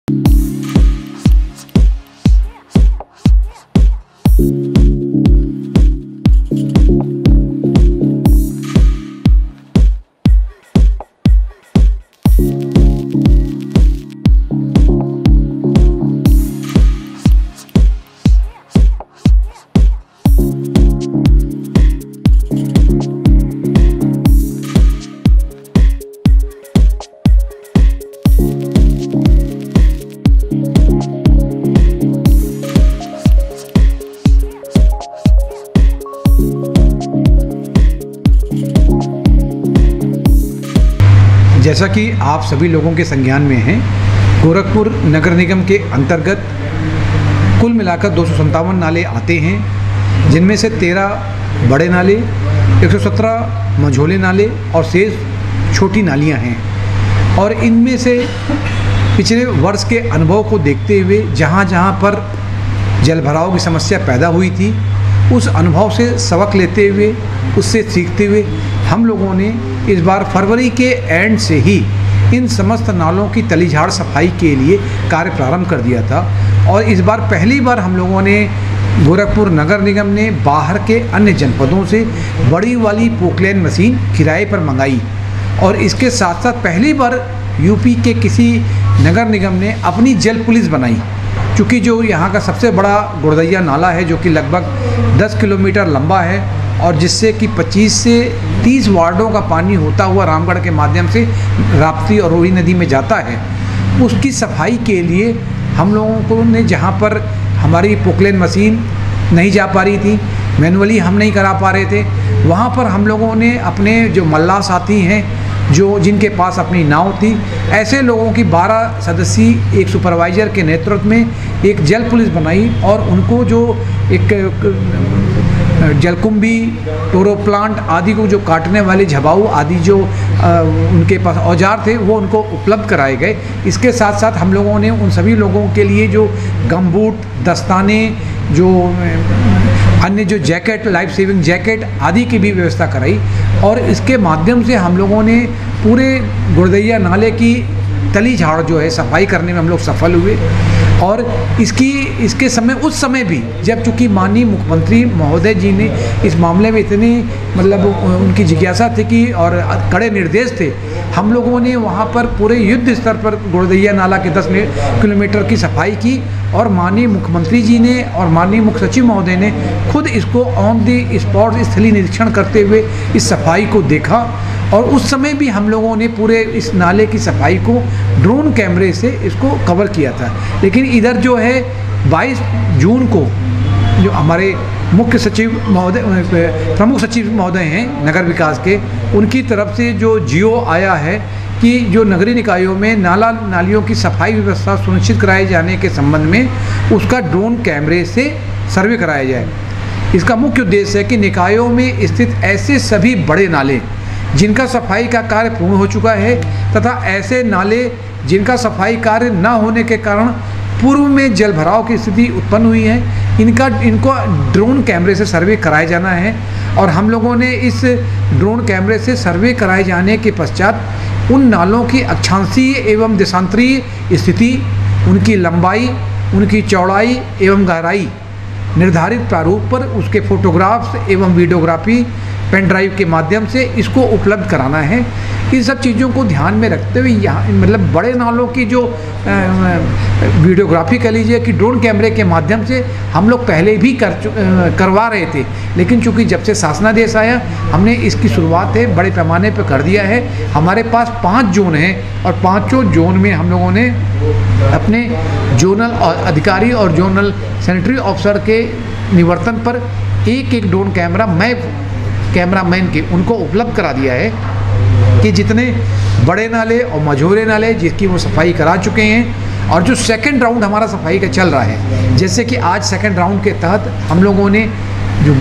जैसा कि आप सभी लोगों के संज्ञान में है, गोरखपुर नगर निगम के अंतर्गत कुल मिलाकर 257 नाले आते हैं, जिनमें से 13 बड़े नाले, 117 मझोले नाले और शेष छोटी नालियां हैं। और इनमें से पिछले वर्ष के अनुभव को देखते हुए जहां जहां पर जल भराव की समस्या पैदा हुई थी, उस अनुभव से सबक लेते हुए, उससे सीखते हुए हम लोगों ने इस बार फरवरी के एंड से ही इन समस्त नालों की तलीझाड़ सफाई के लिए कार्य प्रारंभ कर दिया था। और इस बार पहली बार हम लोगों ने गोरखपुर नगर निगम ने बाहर के अन्य जनपदों से बड़ी वाली पोकलेन मशीन किराए पर मंगाई और इसके साथ साथ पहली बार यूपी के किसी नगर निगम ने अपनी जल पुलिस बनाई, क्योंकि जो यहाँ का सबसे बड़ा गुड़दैया नाला है जो कि लगभग 10 किलोमीटर लंबा है और जिससे कि 25 से 30 वार्डों का पानी होता हुआ रामगढ़ के माध्यम से राप्ती और रोही नदी में जाता है, उसकी सफाई के लिए हम लोगों को ने जहाँ पर हमारी पोकलेन मशीन नहीं जा पा रही थी, मैनुअली हम नहीं करा पा रहे थे, वहाँ पर हम लोगों ने अपने जो मल्लाह साथी हैं जो जिनके पास अपनी नाव थी, ऐसे लोगों की 12 सदस्यीय एक सुपरवाइज़र के नेतृत्व में एक जल पुलिस बनाई और उनको जो एक जलकुंभी, टोरो प्लांट आदि को जो काटने वाले झबाऊ आदि जो उनके पास औजार थे वो उनको उपलब्ध कराए गए। इसके साथ साथ हम लोगों ने उन सभी लोगों के लिए जो गमबूट, दस्ताने, जो अन्य जो जैकेट, लाइफ सेविंग जैकेट आदि की भी व्यवस्था कराई और इसके माध्यम से हम लोगों ने पूरे गुड़दैया नाले की तली झाड़ जो है सफाई करने में हम लोग सफल हुए। और इसके समय उस समय भी जब चूँकि माननीय मुख्यमंत्री महोदय जी ने इस मामले में इतनी मतलब उनकी जिज्ञासा थी कि और कड़े निर्देश थे, हम लोगों ने वहाँ पर पूरे युद्ध स्तर पर गुड़दैया नाला के 10 किलोमीटर की सफाई की और माननीय मुख्यमंत्री जी ने और माननीय मुख्य सचिव महोदय ने खुद इसको ऑन दी स्पॉट स्थलीय निरीक्षण करते हुए इस सफाई को देखा और उस समय भी हम लोगों ने पूरे इस नाले की सफाई को ड्रोन कैमरे से इसको कवर किया था। लेकिन इधर जो है 22 जून को जो हमारे मुख्य सचिव महोदय, प्रमुख सचिव महोदय हैं नगर विकास के, उनकी तरफ से जो जियो आया है कि जो नगरीय निकायों में नालियों की सफाई व्यवस्था सुनिश्चित कराए जाने के संबंध में उसका ड्रोन कैमरे से सर्वे कराया जाए। इसका मुख्य उद्देश्य है कि निकायों में स्थित ऐसे सभी बड़े नाले जिनका सफाई का कार्य पूर्ण हो चुका है तथा ऐसे नाले जिनका सफाई कार्य न होने के कारण पूर्व में जल भराव की स्थिति उत्पन्न हुई है, इनको ड्रोन कैमरे से सर्वे कराया जाना है। और हम लोगों ने इस ड्रोन कैमरे से सर्वे कराए जाने के पश्चात उन नालों की अक्षांशीय एवं देशांतरीय स्थिति, उनकी लंबाई, उनकी चौड़ाई एवं गहराई निर्धारित प्रारूप पर उसके फोटोग्राफ्स एवं वीडियोग्राफी पेन ड्राइव के माध्यम से इसको उपलब्ध कराना है। इन सब चीज़ों को ध्यान में रखते हुए यहाँ मतलब बड़े नालों की जो वीडियोग्राफी कह लीजिए कि ड्रोन कैमरे के माध्यम से हम लोग पहले भी करवा रहे थे, लेकिन चूंकि जब से शासनादेश आया हमने इसकी शुरुआत है बड़े पैमाने पर कर दिया है। हमारे पास 5 जोन हैं और 5 जोन में हम लोगों ने अपने जोनल अधिकारी और जोनल सैनिटरी ऑफिसर के निवर्तन पर एक ड्रोन कैमरामैन के उनको उपलब्ध करा दिया है कि जितने बड़े नाले और मझोले नाले जिसकी वो सफाई करा चुके हैं और जो सेकंड राउंड हमारा सफाई का चल रहा है, जैसे कि आज सेकंड राउंड के तहत हम लोगों ने जो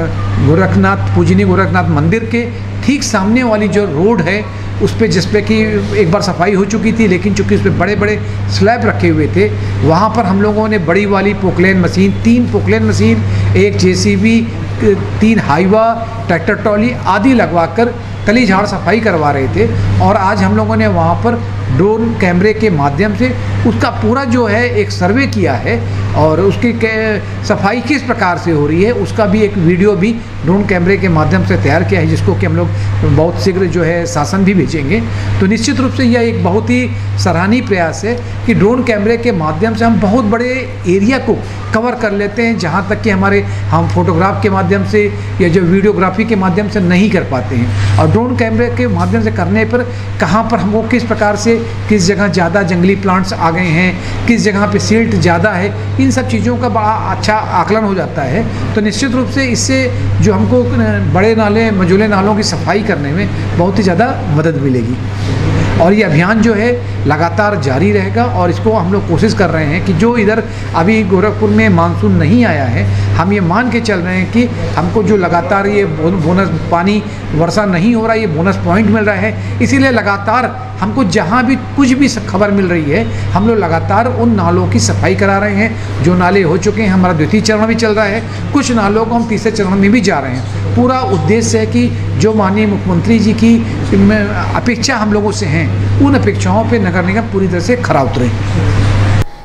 गोरखनाथ पूजनीय गोरखनाथ मंदिर के ठीक सामने वाली जो रोड है उस पर जिस पे कि एक बार सफाई हो चुकी थी, लेकिन चूँकि उस पर बड़े बड़े स्लैब रखे हुए थे, वहाँ पर हम लोगों ने बड़ी वाली Poclain machine, 3 Poclain machine, 1 JCB, 3 Hyva, tractor trolley आदि लगवाकर तली झाड़ सफाई करवा रहे थे। और आज हम लोगों ने वहाँ पर ड्रोन कैमरे के माध्यम से उसका पूरा जो है एक सर्वे किया है और उसकी सफाई किस प्रकार से हो रही है उसका भी एक वीडियो भी ड्रोन कैमरे के माध्यम से तैयार किया है, जिसको कि हम लोग बहुत शीघ्र जो है शासन भी भेजेंगे। तो निश्चित रूप से यह एक बहुत ही सराहनीय प्रयास है कि ड्रोन कैमरे के माध्यम से हम बहुत बड़े एरिया को कवर कर लेते हैं, जहाँ तक कि हम फोटोग्राफ के माध्यम से या जो वीडियोग्राफी के माध्यम से नहीं कर पाते हैं। और ड्रोन कैमरे के माध्यम से करने पर कहाँ पर हमको किस प्रकार से किस जगह ज़्यादा जंगली प्लांट्स आ गए हैं, किस जगह पे सिल्ट ज़्यादा है, इन सब चीज़ों का बड़ा अच्छा आकलन हो जाता है। तो निश्चित रूप से इससे जो हमको बड़े नाले मझोले नालों की सफाई करने में बहुत ही ज़्यादा मदद मिलेगी। और ये अभियान जो है लगातार जारी रहेगा और इसको हम लोग कोशिश कर रहे हैं कि जो इधर अभी गोरखपुर में मानसून नहीं आया है, हम ये मान के चल रहे हैं कि हमको जो लगातार ये बोनस पानी वर्षा नहीं हो रहा है, ये बोनस पॉइंट मिल रहा है, इसीलिए लगातार हमको जहाँ भी कुछ भी खबर मिल रही है हम लोग लगातार उन नालों की सफाई करा रहे हैं। जो नाले हो चुके हैं, हमारा 2य चरण भी चल रहा है, कुछ नालों को हम 3रे चरण में भी जा रहे हैं। पूरा उद्देश्य है कि जो माननीय मुख्यमंत्री जी की अपेक्षा हम लोगों से हैं, उन अपेक्षाओं पर नगर निगम पूरी तरह से खरा उतरे।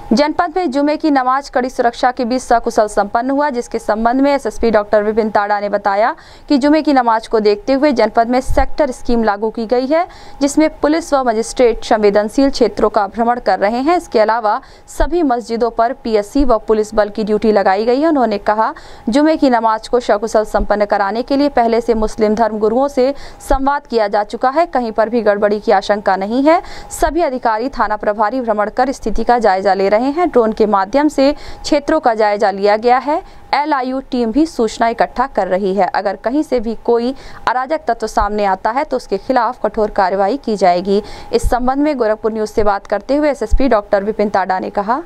जनपद में जुमे की नमाज कड़ी सुरक्षा के बीच सकुशल संपन्न हुआ, जिसके संबंध में एसएसपी डॉक्टर विपिन ताड़ा ने बताया कि जुमे की नमाज को देखते हुए जनपद में सेक्टर स्कीम लागू की गई है, जिसमें पुलिस व मजिस्ट्रेट संवेदनशील क्षेत्रों का भ्रमण कर रहे हैं। इसके अलावा सभी मस्जिदों पर पीएससी व पुलिस बल की ड्यूटी लगाई गई है। उन्होंने कहा, जुमे की नमाज को सकुशल संपन्न कराने के लिए पहले से मुस्लिम धर्म गुरुओं से संवाद किया जा चुका है, कहीं पर भी गड़बड़ी की आशंका नहीं है। सभी अधिकारी थाना प्रभारी भ्रमण कर स्थिति का जायजा ले रहे हैं। ड्रोन के माध्यम से क्षेत्रों का जायजा लिया गया है। LIU टीम भी सूचना इकट्ठा कर रही है। अगर कहीं से भी कोई अराजक तत्व सामने आता है तो उसके खिलाफ कठोर कार्रवाई की जाएगी। इस संबंध में गोरखपुर न्यूज से बात करते हुए एसएसपी डॉक्टर विपिन ताड़ा ने कहा,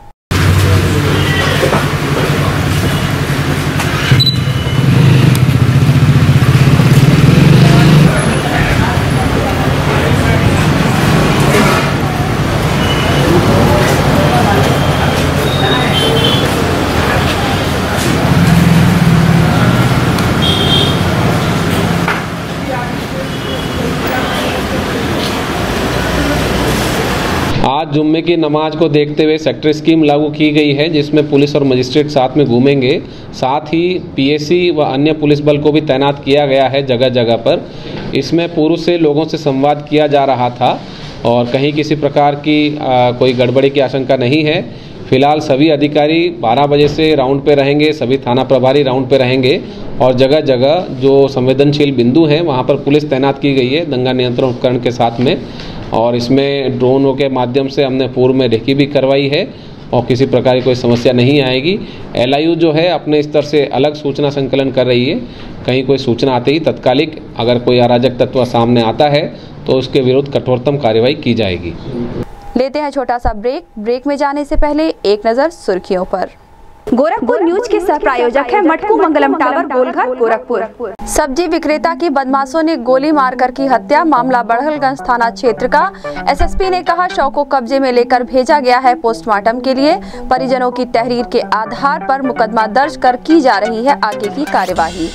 आज जुम्मे की नमाज को देखते हुए सेक्टर स्कीम लागू की गई है, जिसमें पुलिस और मजिस्ट्रेट साथ में घूमेंगे। साथ ही पीएससी व अन्य पुलिस बल को भी तैनात किया गया है जगह जगह पर। इसमें पूर्व से लोगों से संवाद किया जा रहा था और कहीं किसी प्रकार की कोई गड़बड़ी की आशंका नहीं है। फिलहाल सभी अधिकारी 12 बजे से राउंड पे रहेंगे, सभी थाना प्रभारी राउंड पे रहेंगे और जगह जगह जो संवेदनशील बिंदु हैं वहाँ पर पुलिस तैनात की गई है दंगा नियंत्रण उपकरण के साथ में। और इसमें ड्रोनों के माध्यम से हमने पूर्व में रेकी भी करवाई है और किसी प्रकार की कोई समस्या नहीं आएगी। LIU जो है अपने स्तर से अलग सूचना संकलन कर रही है। कहीं कोई सूचना आते ही तत्कालिक अगर कोई अराजक तत्व सामने आता है तो उसके विरुद्ध कठोरतम कार्रवाई की जाएगी। लेते हैं छोटा सा ब्रेक में जाने से पहले एक नजर सुर्खियों पर। गोरखपुर न्यूज के सह प्रायोजक है मटकू मंगलम टावर गोलघर गोरखपुर। सब्जी विक्रेता की बदमाशों ने गोली मारकर की हत्या, मामला बड़हलगंज थाना क्षेत्र का। एसएसपी ने कहा, शव को कब्जे में लेकर भेजा गया है पोस्टमार्टम के लिए। परिजनों की तहरीर के आधार पर मुकदमा दर्ज कर की जा रही है आगे की कार्यवाही।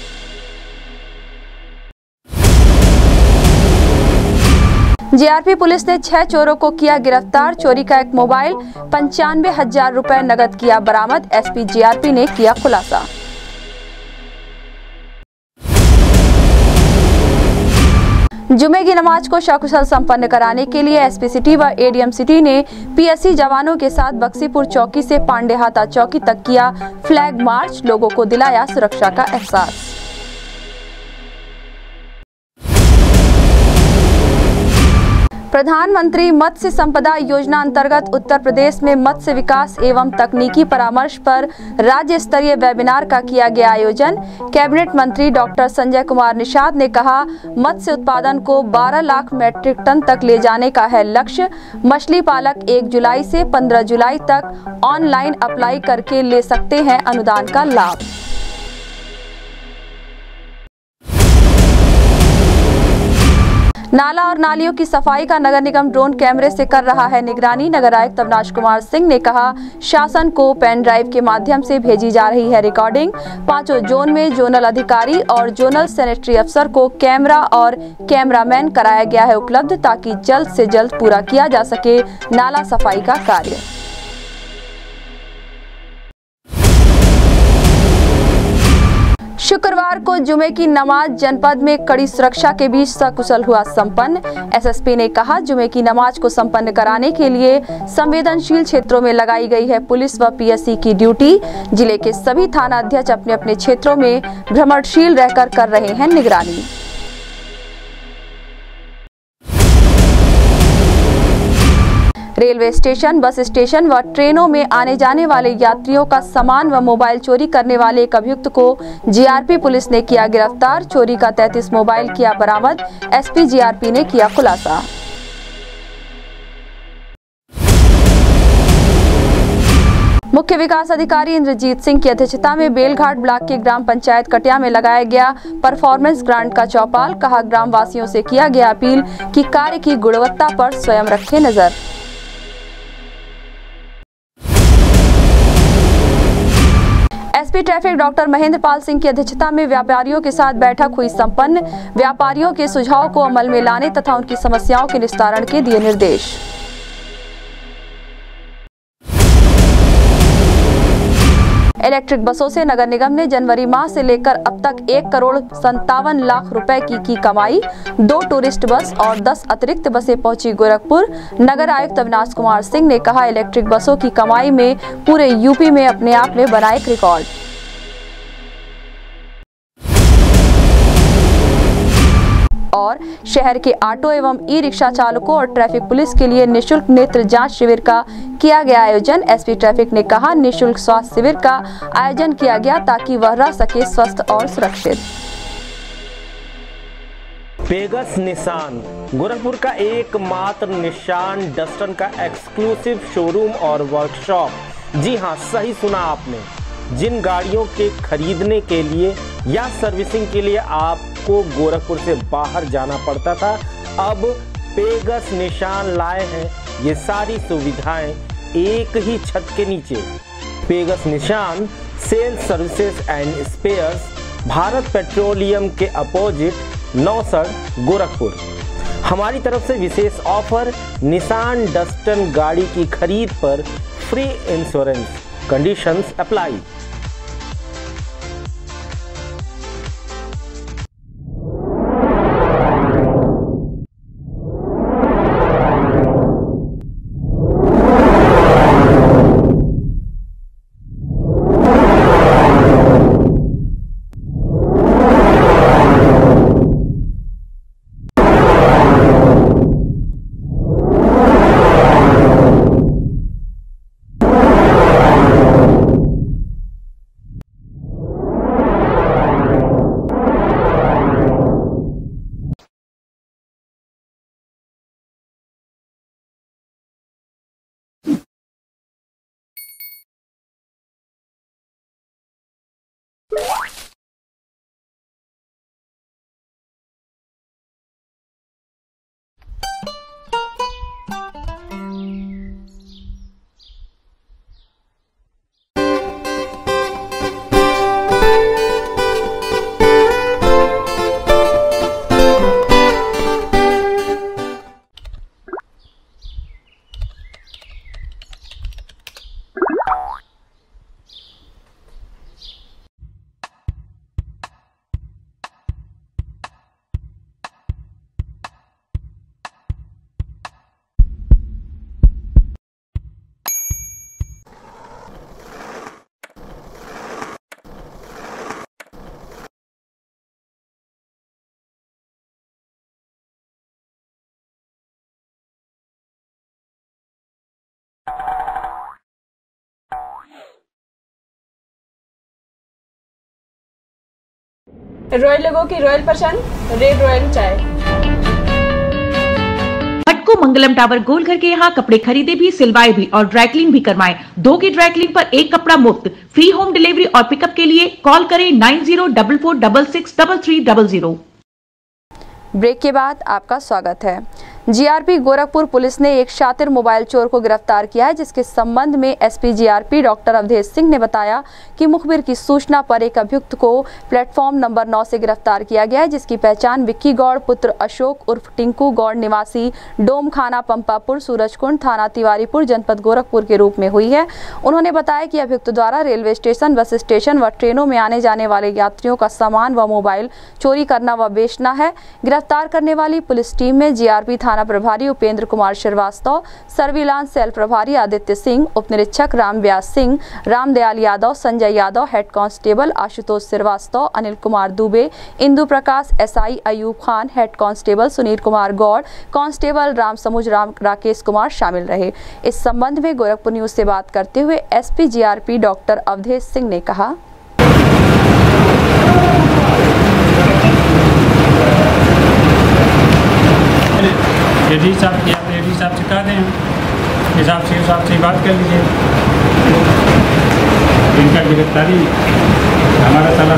जीआरपी पुलिस ने 6 चोरों को किया गिरफ्तार। चोरी का एक मोबाइल, 95,000 रुपए नगद किया बरामद। एसपी जीआरपी ने किया खुलासा। जुमे की नमाज को सकुशल संपन्न कराने के लिए एसपी सिटी व एडीएम सिटी ने पीएससी जवानों के साथ बक्सीपुर चौकी से पांडेहाता चौकी तक किया फ्लैग मार्च। लोगों को दिलाया सुरक्षा का एहसास। प्रधानमंत्री मत्स्य संपदा योजना अंतर्गत उत्तर प्रदेश में मत्स्य विकास एवं तकनीकी परामर्श पर राज्य स्तरीय वेबिनार का किया गया आयोजन। कैबिनेट मंत्री डॉक्टर संजय कुमार निषाद ने कहा, मत्स्य उत्पादन को 12 लाख मीट्रिक टन तक ले जाने का है लक्ष्य। मछली पालक 1 जुलाई से 15 जुलाई तक ऑनलाइन अप्लाई करके ले सकते हैं अनुदान का लाभ। नाला और नालियों की सफाई का नगर निगम ड्रोन कैमरे से कर रहा है निगरानी। नगर आयुक्त अविनाश कुमार सिंह ने कहा, शासन को पेन ड्राइव के माध्यम से भेजी जा रही है रिकॉर्डिंग। 5 जोन में जोनल अधिकारी और जोनल सैनिटरी अफसर को कैमरा और कैमरामैन कराया गया है उपलब्ध, ताकि जल्द से जल्द पूरा किया जा सके नाला सफाई का कार्य। शुक्रवार को जुमे की नमाज जनपद में कड़ी सुरक्षा के बीच सकुशल हुआ संपन्न। एसएसपी ने कहा, जुमे की नमाज को संपन्न कराने के लिए संवेदनशील क्षेत्रों में लगाई गई है पुलिस व पीएससी की ड्यूटी। जिले के सभी थाना अध्यक्ष अपने अपने क्षेत्रों में भ्रमणशील रहकर कर रहे हैं निगरानी। रेलवे स्टेशन, बस स्टेशन व ट्रेनों में आने जाने वाले यात्रियों का सामान व मोबाइल चोरी करने वाले एक अभियुक्त को जीआरपी पुलिस ने किया गिरफ्तार। चोरी का 33 मोबाइल किया बरामद। एसपी जीआरपी ने किया खुलासा। मुख्य विकास अधिकारी इंद्रजीत सिंह की अध्यक्षता में बेलघाट ब्लॉक के ग्राम पंचायत कटिया में लगाया गया परफॉर्मेंस ग्रांट का चौपाल। कहा, ग्राम वासियों से किया गया अपील कि कार्य की गुणवत्ता पर स्वयं रखे नजर। SP traffic doctor Mahendra Pal Singh की अध्यक्षता में व्यापारियों के साथ बैठक हुई संपन्न। व्यापारियों के सुझाव को अमल में लाने तथा उनकी समस्याओं के निस्तारण के दिए निर्देश। इलेक्ट्रिक बसों से नगर निगम ने जनवरी माह से लेकर अब तक 1,57 करोड़ रुपए की कमाई। 2 टूरिस्ट बस और 10 अतिरिक्त बसें पहुंची गोरखपुर। नगर आयुक्त अविनाश कुमार सिंह ने कहा, इलेक्ट्रिक बसों की कमाई में पूरे यूपी में अपने आप में बना एक रिकॉर्ड। और शहर के ऑटो एवं ई रिक्शा चालकों और ट्रैफिक पुलिस के लिए निःशुल्क नेत्र जांच शिविर का किया गया आयोजन। एसपी ट्रैफिक ने कहा, निःशुल्क स्वास्थ्य शिविर का आयोजन किया गया ताकि वह रह सके स्वस्थ और सुरक्षित। पेगस निसान गोरखपुर का एकमात्र निशान डस्टन का एक्सक्लूसिव शोरूम और वर्कशॉप। जी हां, सही सुना आपने। जिन गाड़ियों के खरीदने के लिए या सर्विसिंग के लिए आपको गोरखपुर से बाहर जाना पड़ता था, अब पेगस निशान लाए हैं ये सारी सुविधाएं एक ही छत के नीचे। Pegas Nissan sales services and spares, Bharat Petroleum के अपोजिट नौसड़ गोरखपुर। हमारी तरफ से विशेष ऑफर, निसान डस्टन गाड़ी की खरीद पर free insurance, conditions apply. Royal लोगों की रॉयल पसंद, रेड रॉयल चाय। मटकू मंगलम टावर गोलघर के यहाँ कपड़े खरीदे भी, सिलवाए भी और ड्राईक्लीन भी करवाएं। 2 की ड्राईक्लीन पर 1 कपड़ा मुफ्त। फ्री होम डिलीवरी और पिकअप के लिए कॉल करें 9044663300। ब्रेक के बाद आपका स्वागत है। जीआरपी गोरखपुर पुलिस ने एक शातिर मोबाइल चोर को गिरफ्तार किया है, जिसके संबंध में SP GRP doctor Awadhesh Singh ने बताया कि मुखबिर की सूचना पर एक अभियुक्त को प्लेटफॉर्म नंबर 9 से गिरफ्तार किया गया है, जिसकी पहचान विक्की गौड़ पुत्र अशोक उर्फ टिंकू गौड़ निवासी डोम खाना पंपापुर सूरजकुंड थाना तिवारीपुर जनपद गोरखपुर के रूप में हुई है। उन्होंने बताया कि अभियुक्त द्वारा रेलवे स्टेशन, बस स्टेशन व ट्रेनों में आने जाने वाले यात्रियों का सामान व मोबाइल चोरी करना व बेचना है। गिरफ्तार करने वाली पुलिस टीम में जीआरपी थाना प्रभारी उपेंद्र कुमार श्रीवास्तव, सर्विलांस सेल प्रभारी आदित्य सिंह, उप निरीक्षक Ram Vyas Singh, Ramdayal Yadav, Sanjay Yadav, head constable Ashutosh Srivastava, Anil Kumar Dubey, Indu Prakash, SI Ayub Khan, head constable Sunil Kumar Gaur, constable Ram Samuj Rakesh Kumar शामिल रहे। इस संबंध में गोरखपुर न्यूज से बात करते हुए SP GRP doctor Awadhesh Singh ने कहा, यदि हिसाब किया तो यदि हिसाब सिखा दें, हिसाब से बात कर लीजिए। इनका गिरफ्तारी हमारा साला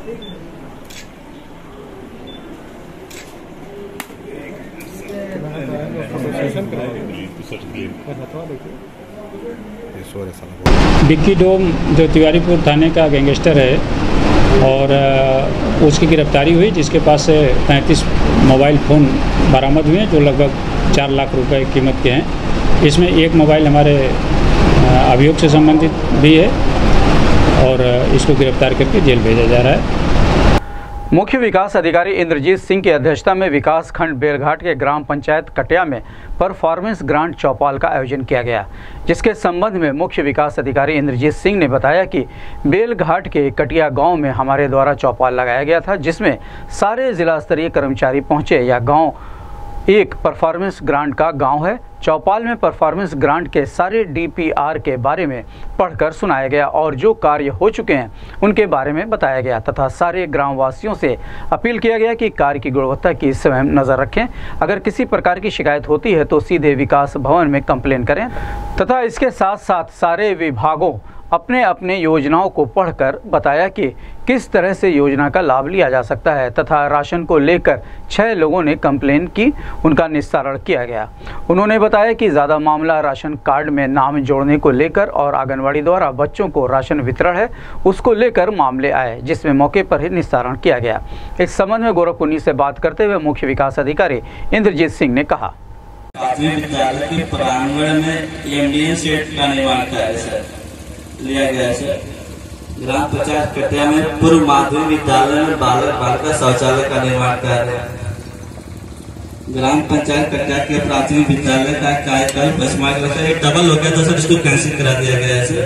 विक्की डोम जो तिवारीपुर थाने का गैंगस्टर है और उसकी गिरफ्तारी हुई, जिसके पास से 35 मोबाइल फ़ोन बरामद हुए हैं जो लगभग 4 लाख रुपए कीमत के हैं। इसमें एक मोबाइल हमारे अभियोग से संबंधित भी है और इसको गिरफ्तार करके जेल भेजा जा रहा है। मुख्य विकास अधिकारी इंद्रजीत सिंह की अध्यक्षता में विकास खंड बेलघाट के ग्राम पंचायत कटिया में परफॉर्मेंस ग्रांट चौपाल का आयोजन किया गया, जिसके संबंध में मुख्य विकास अधिकारी इंद्रजीत सिंह ने बताया कि बेलघाट के कटिया गांव में हमारे द्वारा चौपाल लगाया गया था, जिसमें सारे जिला स्तरीय कर्मचारी पहुंचे। यह गांव एक परफॉर्मेंस ग्रांट का गांव है। चौपाल में परफॉर्मेंस ग्रांट के सारे DPR के बारे में पढ़कर सुनाया गया और जो कार्य हो चुके हैं उनके बारे में बताया गया तथा सारे ग्रामवासियों से अपील किया गया कि कार्य की गुणवत्ता की स्वयं नज़र रखें। अगर किसी प्रकार की शिकायत होती है तो सीधे विकास भवन में कंप्लेन करें तथा इसके साथ साथ सारे विभागों अपने अपने योजनाओं को पढ़कर बताया कि किस तरह से योजना का लाभ लिया जा सकता है तथा राशन को लेकर 6 लोगों ने कंप्लेन की, उनका निस्तारण किया गया। उन्होंने बताया कि ज़्यादा मामला राशन कार्ड में नाम जोड़ने को लेकर और आंगनवाड़ी द्वारा बच्चों को राशन वितरण है उसको लेकर मामले आए, जिसमें मौके पर ही निस्तारण किया गया। इस संबंध में गोरखपुर से बात करते हुए मुख्य विकास अधिकारी इंद्रजीत सिंह ने कहा, प्राथमिक विद्यालय के प्रांगण में MDN सेट का निर्माण लिया गया है। ग्राम पंचायत कटिया में पूर्व माध्यमिक विद्यालय में बालक बालिका शौचालय का निर्माण कार्य। ग्राम पंचायत कटिया के प्राथमिक विद्यालय का कार्यकाल 5 मार्च डबल हो गया था सर, इसको कैंसिल करा दिया गया है।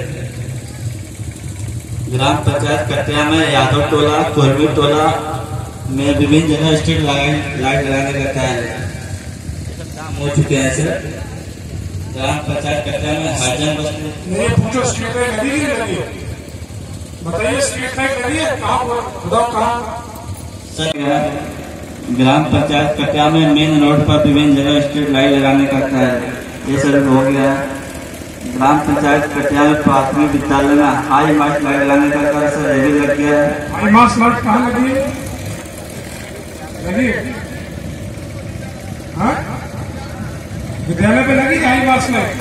ग्राम पंचायत कटिया में यादव टोला कोरबी टोला में विभिन्न जगह स्ट्रीट लाइट लगाने का कार्य हो चुके हैं सर। ग्राम पंचायत कटिया में हाजन ग्राम पंचायत कटिया में मेन रोड पर विभिन्न जगह स्ट्रीट लाइट लगाने का कार्य ये सर हो गया। ग्राम पंचायत कटिया में प्राथमिक विद्यालय में हाई मार्च लाइट लगाने का कार्य सर ये भी लग गया है। हाई मार्च लाइट कहाँ लगी है? विद्यालय पे लगी हाई मार्च लाइट?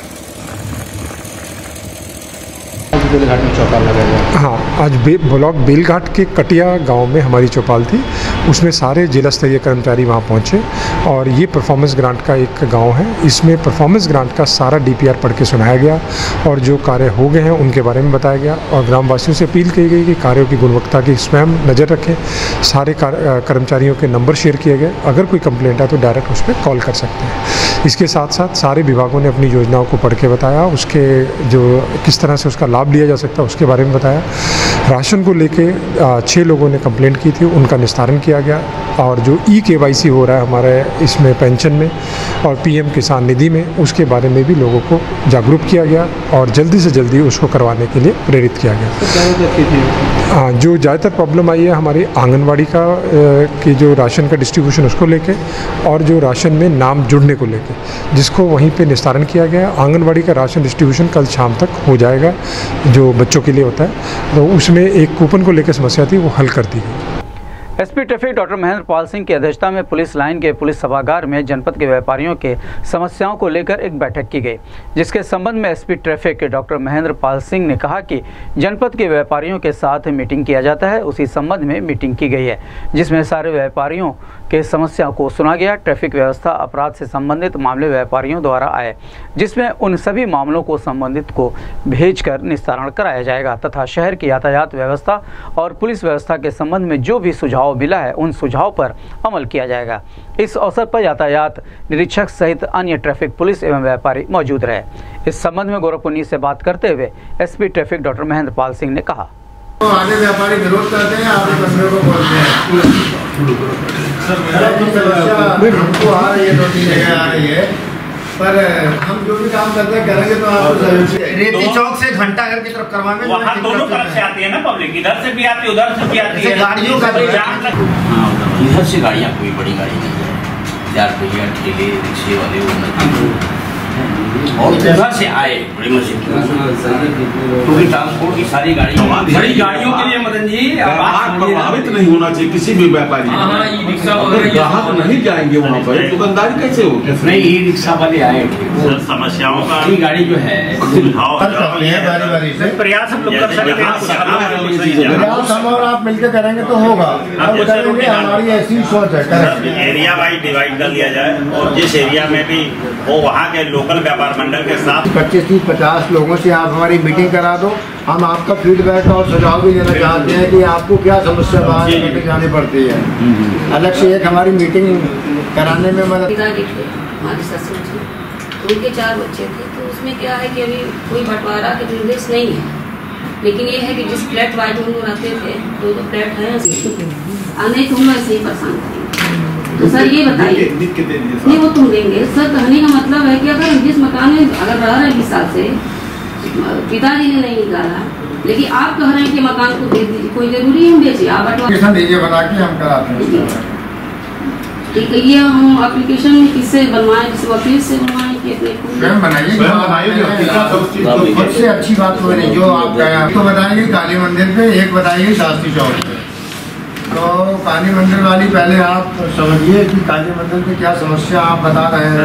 बेलघाट में चौपाल लगाया गया। हाँ, आज ब्लॉक बेलघाट के कटिया गांव में हमारी चौपाल थी, उसमें सारे जिला स्तरीय कर्मचारी वहां पहुंचे और ये परफॉर्मेंस ग्रांट का एक गांव है। इसमें परफॉर्मेंस ग्रांट का सारा DPR पढ़ के सुनाया गया और जो कार्य हो गए हैं उनके बारे में बताया गया और ग्रामवासियों से अपील की गई कि कार्यों की गुणवत्ता की स्वयं नज़र रखें। सारे कर्मचारियों के नंबर शेयर किए गए, अगर कोई कंप्लेंट है तो डायरेक्ट उस पर कॉल कर सकते हैं। इसके साथ साथ सारे विभागों ने अपनी योजनाओं को पढ़ के बताया, उसके जो किस तरह से उसका लाभ लिया जा सकता है उसके बारे में बताया। राशन को लेके 6 लोगों ने कंप्लेंट की थी, उनका निस्तारण किया गया और जो EKYC हो रहा है हमारे इसमें पेंशन में और PM किसान निधि में, उसके बारे में भी लोगों को जागरूक किया गया और जल्दी से जल्दी उसको करवाने के लिए प्रेरित किया गया। जो ज़्यादातर प्रॉब्लम आई है हमारी आंगनवाड़ी का कि जो राशन का डिस्ट्रीब्यूशन उसको लेके और जो राशन में नाम जुड़ने को लेके, जिसको वहीं पे निस्तारण किया गया। आंगनवाड़ी का राशन डिस्ट्रीब्यूशन कल शाम तक हो जाएगा, जो बच्चों के लिए होता है, तो उसमें एक कूपन को लेकर समस्या थी वो हल कर दी गई। SP traffic doctor Mahendra Pal Singh की अध्यक्षता में पुलिस लाइन के पुलिस सभागार में जनपद के व्यापारियों के समस्याओं को लेकर एक बैठक की गई, जिसके संबंध में SP ट्रैफिक के डॉक्टर महेंद्र पाल सिंह ने कहा कि जनपद के व्यापारियों के साथ मीटिंग किया जाता है। उसी संबंध में मीटिंग की गई है, जिसमें सारे व्यापारियों के समस्याओं को सुना गया। ट्रैफिक व्यवस्था अपराध से संबंधित मामले व्यापारियों द्वारा आए, जिसमें उन सभी मामलों को संबंधित को भेजकर निस्तारण कराया जाएगा तथा शहर की यातायात व्यवस्था और पुलिस व्यवस्था के संबंध में जो भी सुझाव मिला है उन सुझाव पर अमल किया जाएगा। इस अवसर पर यातायात निरीक्षक सहित अन्य ट्रैफिक पुलिस एवं व्यापारी मौजूद रहे। इस संबंध में गोरखपुर से बात करते हुए SP traffic doctor Mahendra Pal Singh ने कहा, आधे व्यापारी विरोध करते हैं, आधे बंदरों को बोलते हैं। हमको आ रही है, 2-3 जगह आ रही है, पर हम जो भी काम करते हैं करेंगे तो आपको रेती चौक से घंटा घर की तरफ करवाने में वहाँ दोनों तरफ से आती है ना पब्लिक, इधर से भी आती है उधर से भी आती है। गाड़ियों का इधर से गाड़ियाँ कोई बड़ी गाड़ी नहीं है, 4 पहिया ठेले रिक्शे वाले वो और उधर से आए बड़ी मशीन क्योंकि ट्रांसपोर्ट की सारी गाड़ियों के लिए मदन जी प्रभावित नहीं होना चाहिए किसी भी व्यापारी। ग्राहक नहीं जाएंगे वहाँ पर, दुकानदारी कैसे हो? नहीं, ई-रिक्शा वाले आए समस्याओं का गाड़ी जो है प्रयास हम लोग कर सकते हैं। प्रयास हम और आप मिलकर करेंगे तो होगा, हमारी ऐसी सोच है। एरिया वाइज डिवाइड कर लिया जाए और जिस एरिया में भी वो वहाँ के लोकल व्यापार मंडल के साथ 25-30-50 लोगों से आप हमारी मीटिंग करा दो हम आपका फीडबैक और सुझाव भी देना चाहते हैं कि आपको क्या समस्या बाहर लेकर जानी पड़ती है। अलग से एक हमारी मीटिंग कराने में मदद। हमारी ससुर जी, तो उनके 4 बच्चे थे, तो उसमें क्या है कि अभी कोई बंटवारा के निर्देश नहीं है, लेकिन ये है कि जिस फ्लैट वाइज हम लोग रहते थे 2 फ्लैट हैं, आने तो हम ऐसे ही परेशान करेंगे। तो सर ये बताइए, नहीं वो तुम देंगे सर। कहने का मतलब है कि अगर जिस मकान में अगर रह रहे हैं 20 साल से, पिताजी ने नहीं निकाला, लेकिन आप कह रहे हैं कि मकान को दे दीजिए, कोई जरूरी है हम बेचिए, आप बंटवारा बना के हम कराते हैं। ठीक है, ये हम एप्लीकेशन किससे बनवाएं, किसी वकील से बनवाएं कि अपने बनाइए। सबसे अच्छी बात तो नहीं जो आप तो बताएंगे काली मंदिर पे, एक बताइए शास्त्री चौक पे। तो काली मंदिर वाली पहले आप समझिए कि काली मंदिर पे क्या समस्या आप बता रहे हैं।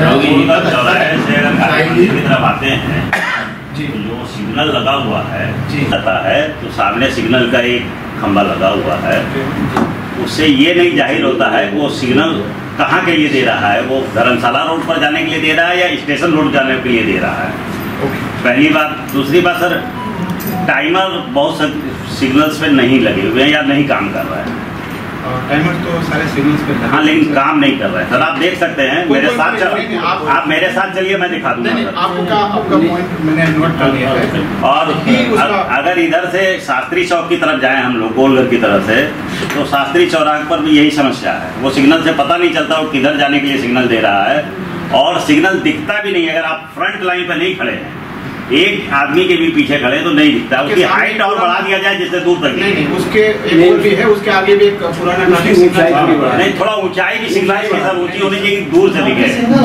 जो सिग्नल लगा हुआ है पता है, तो सामने सिग्नल का एक खंभा लगा हुआ है, उससे ये नहीं जाहिर होता है वो सिग्नल कहाँ के लिए दे रहा है, वो धर्मशाला रोड पर जाने के लिए दे रहा है या स्टेशन रोड जाने के लिए दे रहा है। पहली बात। दूसरी बात सर, टाइमर बहुत सिग्नल्स पे नहीं लगे हुए हैं या नहीं काम कर रहा है। टाइमर तो सारे सिग्नल्स पे हाँ, लेकिन काम नहीं कर रहा है सर। आप देख सकते हैं मेरे साथ, आप मेरे साथ चलिए, मैं दिखा दूंगा सर। आपका पॉइंट मैंने नोट कर लिया है। और अगर इधर से शास्त्री चौक की तरफ जाएं हम लोग, गोलघर की तरफ से, तो शास्त्री चौराहे पर भी यही समस्या है। वो सिग्नल से पता नहीं चलता वो किधर जाने के लिए सिग्नल दे रहा है, और सिग्नल दिखता भी नहीं। अगर आप फ्रंट लाइन पर नहीं खड़े हैं, एक आदमी के भी पीछे खड़े तो नहीं दिखता। उसकी हाइट और बढ़ा दिया जाए जिससे दूर तक नहीं, उसके एक और भी है, उसके आगे भी एक पुराना नहीं, थोड़ा ऊंचाई की सिग्नल सर ऊंची होनी चाहिए, दूर से दिखे।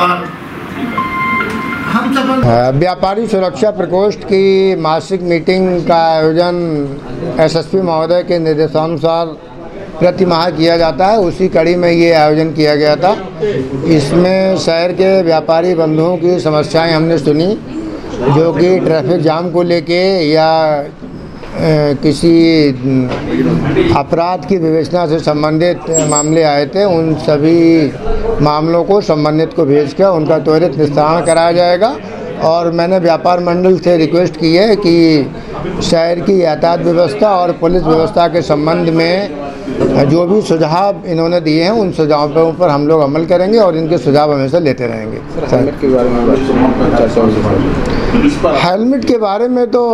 व्यापारी सुरक्षा प्रकोष्ठ की मासिक मीटिंग का आयोजन एसएसपी महोदय के निर्देशानुसार प्रति माह किया जाता है। उसी कड़ी में ये आयोजन किया गया था। इसमें शहर के व्यापारी बंधुओं की समस्याएं हमने सुनी, जो कि ट्रैफिक जाम को लेके या किसी अपराध की विवेचना से संबंधित मामले आए थे। उन सभी मामलों को संबंधित को भेजकर उनका त्वरित निस्तारण कराया जाएगा। और मैंने व्यापार मंडल से रिक्वेस्ट की है कि शहर की यातायात व्यवस्था और पुलिस व्यवस्था के संबंध में जो भी सुझाव इन्होंने दिए हैं उन सुझावों पर हम लोग अमल करेंगे और इनके सुझाव हमेशा लेते रहेंगे। हेलमेट के बारे में हेलमेट के बारे में तो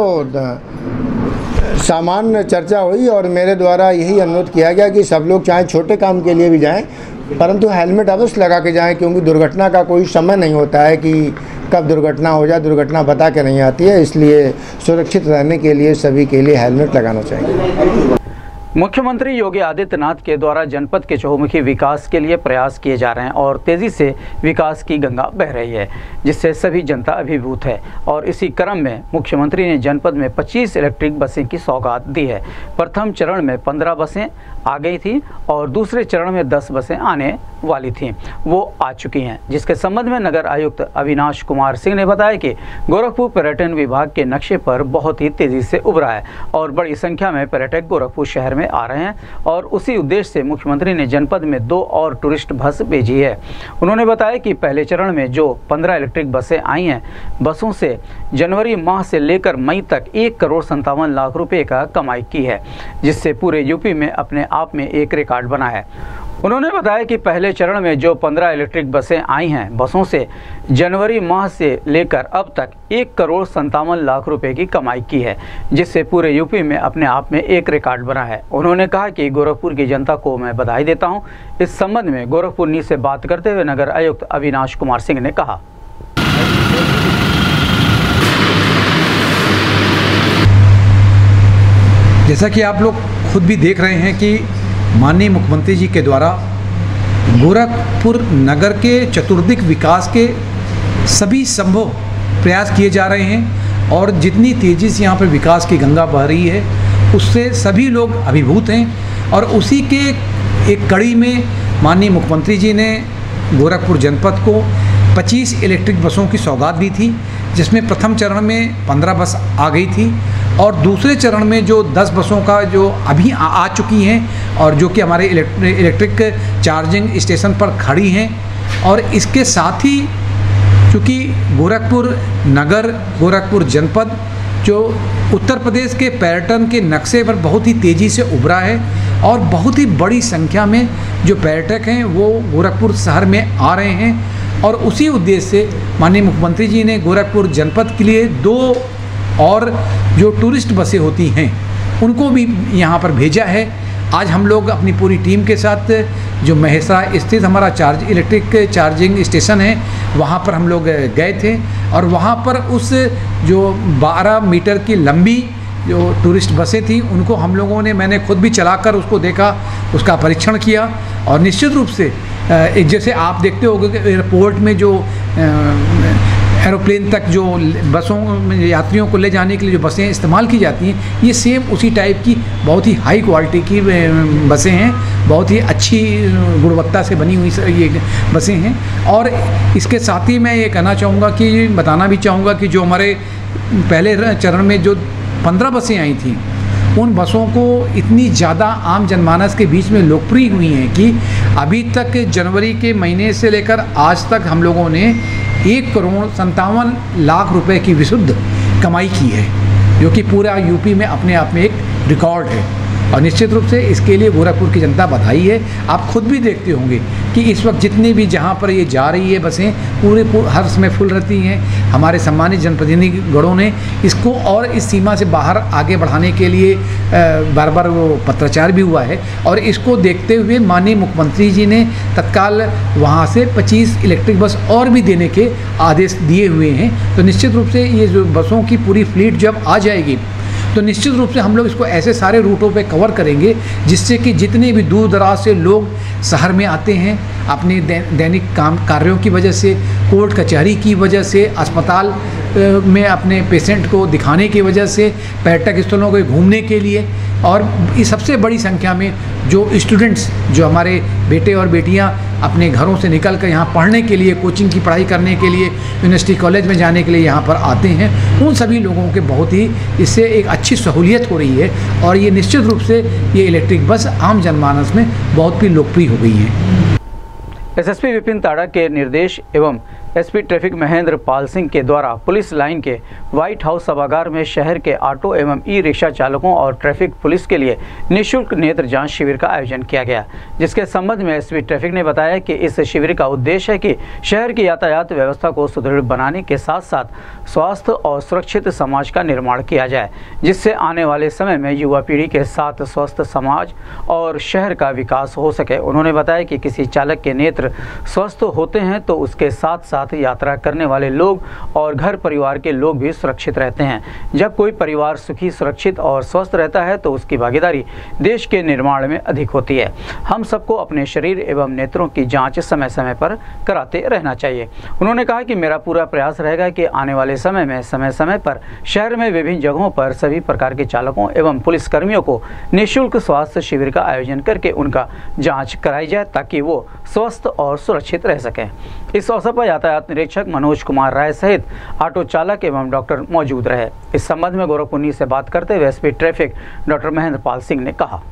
सामान्य चर्चा हुई और मेरे द्वारा यही अनुरोध किया गया कि सब लोग चाहे छोटे काम के लिए भी जाएं, परंतु हेलमेट अवश्य लगा के जाएं, क्योंकि दुर्घटना का कोई समय नहीं होता है कि कब दुर्घटना हो जाए। दुर्घटना बता के नहीं आती है, इसलिए सुरक्षित रहने के लिए सभी के लिए हेलमेट लगाना चाहिए। मुख्यमंत्री योगी आदित्यनाथ के द्वारा जनपद के चहुमुखी विकास के लिए प्रयास किए जा रहे हैं और तेजी से विकास की गंगा बह रही है, जिससे सभी जनता अभिभूत है। और इसी क्रम में मुख्यमंत्री ने जनपद में 25 इलेक्ट्रिक बसें की सौगात दी है। प्रथम चरण में 15 बसें आ गई थी और दूसरे चरण में 10 बसें आने वाली थीं, वो आ चुकी हैं, जिसके संबंध में नगर आयुक्त अविनाश कुमार सिंह ने बताया कि गोरखपुर पर्यटन विभाग के नक्शे पर बहुत ही तेजी से उभरा है और बड़ी संख्या में पर्यटक गोरखपुर शहर में आ रहे हैं। और उसी उद्देश्य से मुख्यमंत्री ने जनपद में 2 और टूरिस्ट बस भेजी है। उन्होंने बताया कि पहले चरण में जो 15 इलेक्ट्रिक बसें आई हैं, बसों से जनवरी माह से लेकर मई तक 1,57 लाख रुपए का कमाई की है, जिससे पूरे यूपी में अपने आप में एक रिकॉर्ड बना है। उन्होंने बताया कि पहले चरण में जो 15 इलेक्ट्रिक बसें आई हैं, बसों से जनवरी माह से लेकर अब तक 1,57 लाख रुपए की कमाई की है, जिससे पूरे यूपी में अपने आप में एक रिकॉर्ड बना है। उन्होंने कहा कि गोरखपुर की जनता को मैं बधाई देता हूं। इस संबंध में गोरखपुर न्यूज़ से बात करते हुए नगर आयुक्त अविनाश कुमार सिंह ने कहा, जैसा कि आप लोग खुद भी देख रहे हैं कि माननीय मुख्यमंत्री जी के द्वारा गोरखपुर नगर के चतुर्दिक विकास के सभी संभव प्रयास किए जा रहे हैं और जितनी तेज़ी से यहाँ पर विकास की गंगा बह रही है उससे सभी लोग अभिभूत हैं। और उसी के एक कड़ी में माननीय मुख्यमंत्री जी ने गोरखपुर जनपद को 25 इलेक्ट्रिक बसों की सौगात दी थी, जिसमें प्रथम चरण में 15 बस आ गई थी और दूसरे चरण में जो 10 बसों का जो अभी आ चुकी हैं और जो कि हमारे इलेक्ट्रिक चार्जिंग स्टेशन पर खड़ी हैं। और इसके साथ ही चूँकि गोरखपुर नगर, गोरखपुर जनपद जो उत्तर प्रदेश के पर्यटन के नक्शे पर बहुत ही तेज़ी से उभरा है और बहुत ही बड़ी संख्या में जो पर्यटक हैं वो गोरखपुर शहर में आ रहे हैं। और उसी उद्देश्य से माननीय मुख्यमंत्री जी ने गोरखपुर जनपद के लिए 2 और जो टूरिस्ट बसें होती हैं उनको भी यहाँ पर भेजा है। आज हम लोग अपनी पूरी टीम के साथ जो महेसरा स्थित हमारा इलेक्ट्रिक चार्जिंग स्टेशन है वहाँ पर हम लोग गए थे और वहाँ पर उस जो 12 मीटर की लंबी जो टूरिस्ट बसें थी उनको हम लोगों ने, मैंने खुद भी चलाकर उसको देखा, उसका परीक्षण किया। और निश्चित रूप से एक जैसे आप देखते होंगे कि एयरपोर्ट में जो एरोप्लेन तक जो बसों में यात्रियों को ले जाने के लिए जो बसें इस्तेमाल की जाती हैं, ये सेम उसी टाइप की बहुत ही हाई क्वालिटी की बसें हैं, बहुत ही अच्छी गुणवत्ता से बनी हुई ये बसें हैं। और इसके साथ ही मैं ये कहना चाहूँगा कि बताना भी चाहूँगा कि जो हमारे पहले चरण में जो 15 बसें आई थी उन बसों को इतनी ज़्यादा आम जनमानस के बीच में लोकप्रिय हुई हैं कि अभी तक जनवरी के महीने से लेकर आज तक हम लोगों ने 1,57,00,000 रुपए की विशुद्ध कमाई की है, जो कि पूरा यूपी में अपने आप में एक रिकॉर्ड है। और निश्चित रूप से इसके लिए गोरखपुर की जनता बधाई है। आप खुद भी देखते होंगे कि इस वक्त जितनी भी जहाँ पर ये जा रही है बसें पूरे हर समय फुल रहती हैं। हमारे सम्मानित जनप्रतिनिधिगणों ने इसको और इस सीमा से बाहर आगे बढ़ाने के लिए बार बार वो पत्राचार भी हुआ है और इसको देखते हुए माननीय मुख्यमंत्री जी ने तत्काल वहाँ से 25 इलेक्ट्रिक बस और भी देने के आदेश दिए हुए हैं। तो निश्चित रूप से ये जो बसों की पूरी फ्लीट जब आ जाएगी तो निश्चित रूप से हम लोग इसको ऐसे सारे रूटों पे कवर करेंगे जिससे कि जितने भी दूर दराज से लोग शहर में आते हैं अपने दैनिक काम कार्यों की वजह से, कोर्ट कचहरी की वजह से, अस्पताल में अपने पेशेंट को दिखाने की वजह से, पर्यटक स्थलों को घूमने के लिए, और इस सबसे बड़ी संख्या में जो स्टूडेंट्स, जो हमारे बेटे और बेटियां अपने घरों से निकल कर यहाँ पढ़ने के लिए, कोचिंग की पढ़ाई करने के लिए, यूनिवर्सिटी कॉलेज में जाने के लिए यहाँ पर आते हैं, उन सभी लोगों के बहुत ही इससे एक अच्छी सहूलियत हो रही है। और ये निश्चित रूप से ये इलेक्ट्रिक बस आम जनमानस में बहुत भी लोकप्रिय हो गई है। एसएसपी विपिन ताड़ा के निर्देश एवं एसपी ट्रैफिक महेंद्र पाल सिंह के द्वारा पुलिस लाइन के व्हाइट हाउस सभागार में शहर के ऑटो एवं ई रिक्शा चालकों और ट्रैफिक पुलिस के लिए निःशुल्क नेत्र जांच शिविर का आयोजन किया गया, जिसके संबंध में एसपी ट्रैफिक ने बताया कि इस शिविर का उद्देश्य है कि शहर की यातायात व्यवस्था को सुदृढ़ बनाने के साथ साथ स्वास्थ्य और सुरक्षित समाज का निर्माण किया जाए, जिससे आने वाले समय में युवा पीढ़ी के साथ स्वस्थ समाज और शहर का विकास हो सके। उन्होंने बताया कि किसी चालक के नेत्र स्वस्थ होते हैं तो उसके साथ साथ यात्रा करने वाले लोग और घर परिवार के लोग भी सुरक्षित रहते हैं। जब कोई परिवार सुखी, सुरक्षित और स्वस्थ रहता है तो उसकी भागीदारी देश के निर्माण में अधिक होती है। हम सबको अपने शरीर एवं नेत्रों की जांच समय समय पर कराते रहना चाहिए। उन्होंने कहा कि मेरा पूरा प्रयास रहेगा कि आने वाले समय में समय समय पर शहर में विभिन्न जगहों पर सभी प्रकार के चालकों एवं पुलिसकर्मियों को निःशुल्क स्वास्थ्य शिविर का आयोजन करके उनका जाँच कराई जाए ताकि वो स्वस्थ और सुरक्षित रह सकें। इस अवसर पर यातायात निरीक्षक मनोज कुमार राय सहित ऑटो चालक एवं डॉक्टर मौजूद रहे। इस संबंध में गोरखपुर से बात करते हुए SP traffic doctor Mahendra Pal Singh ने कहा।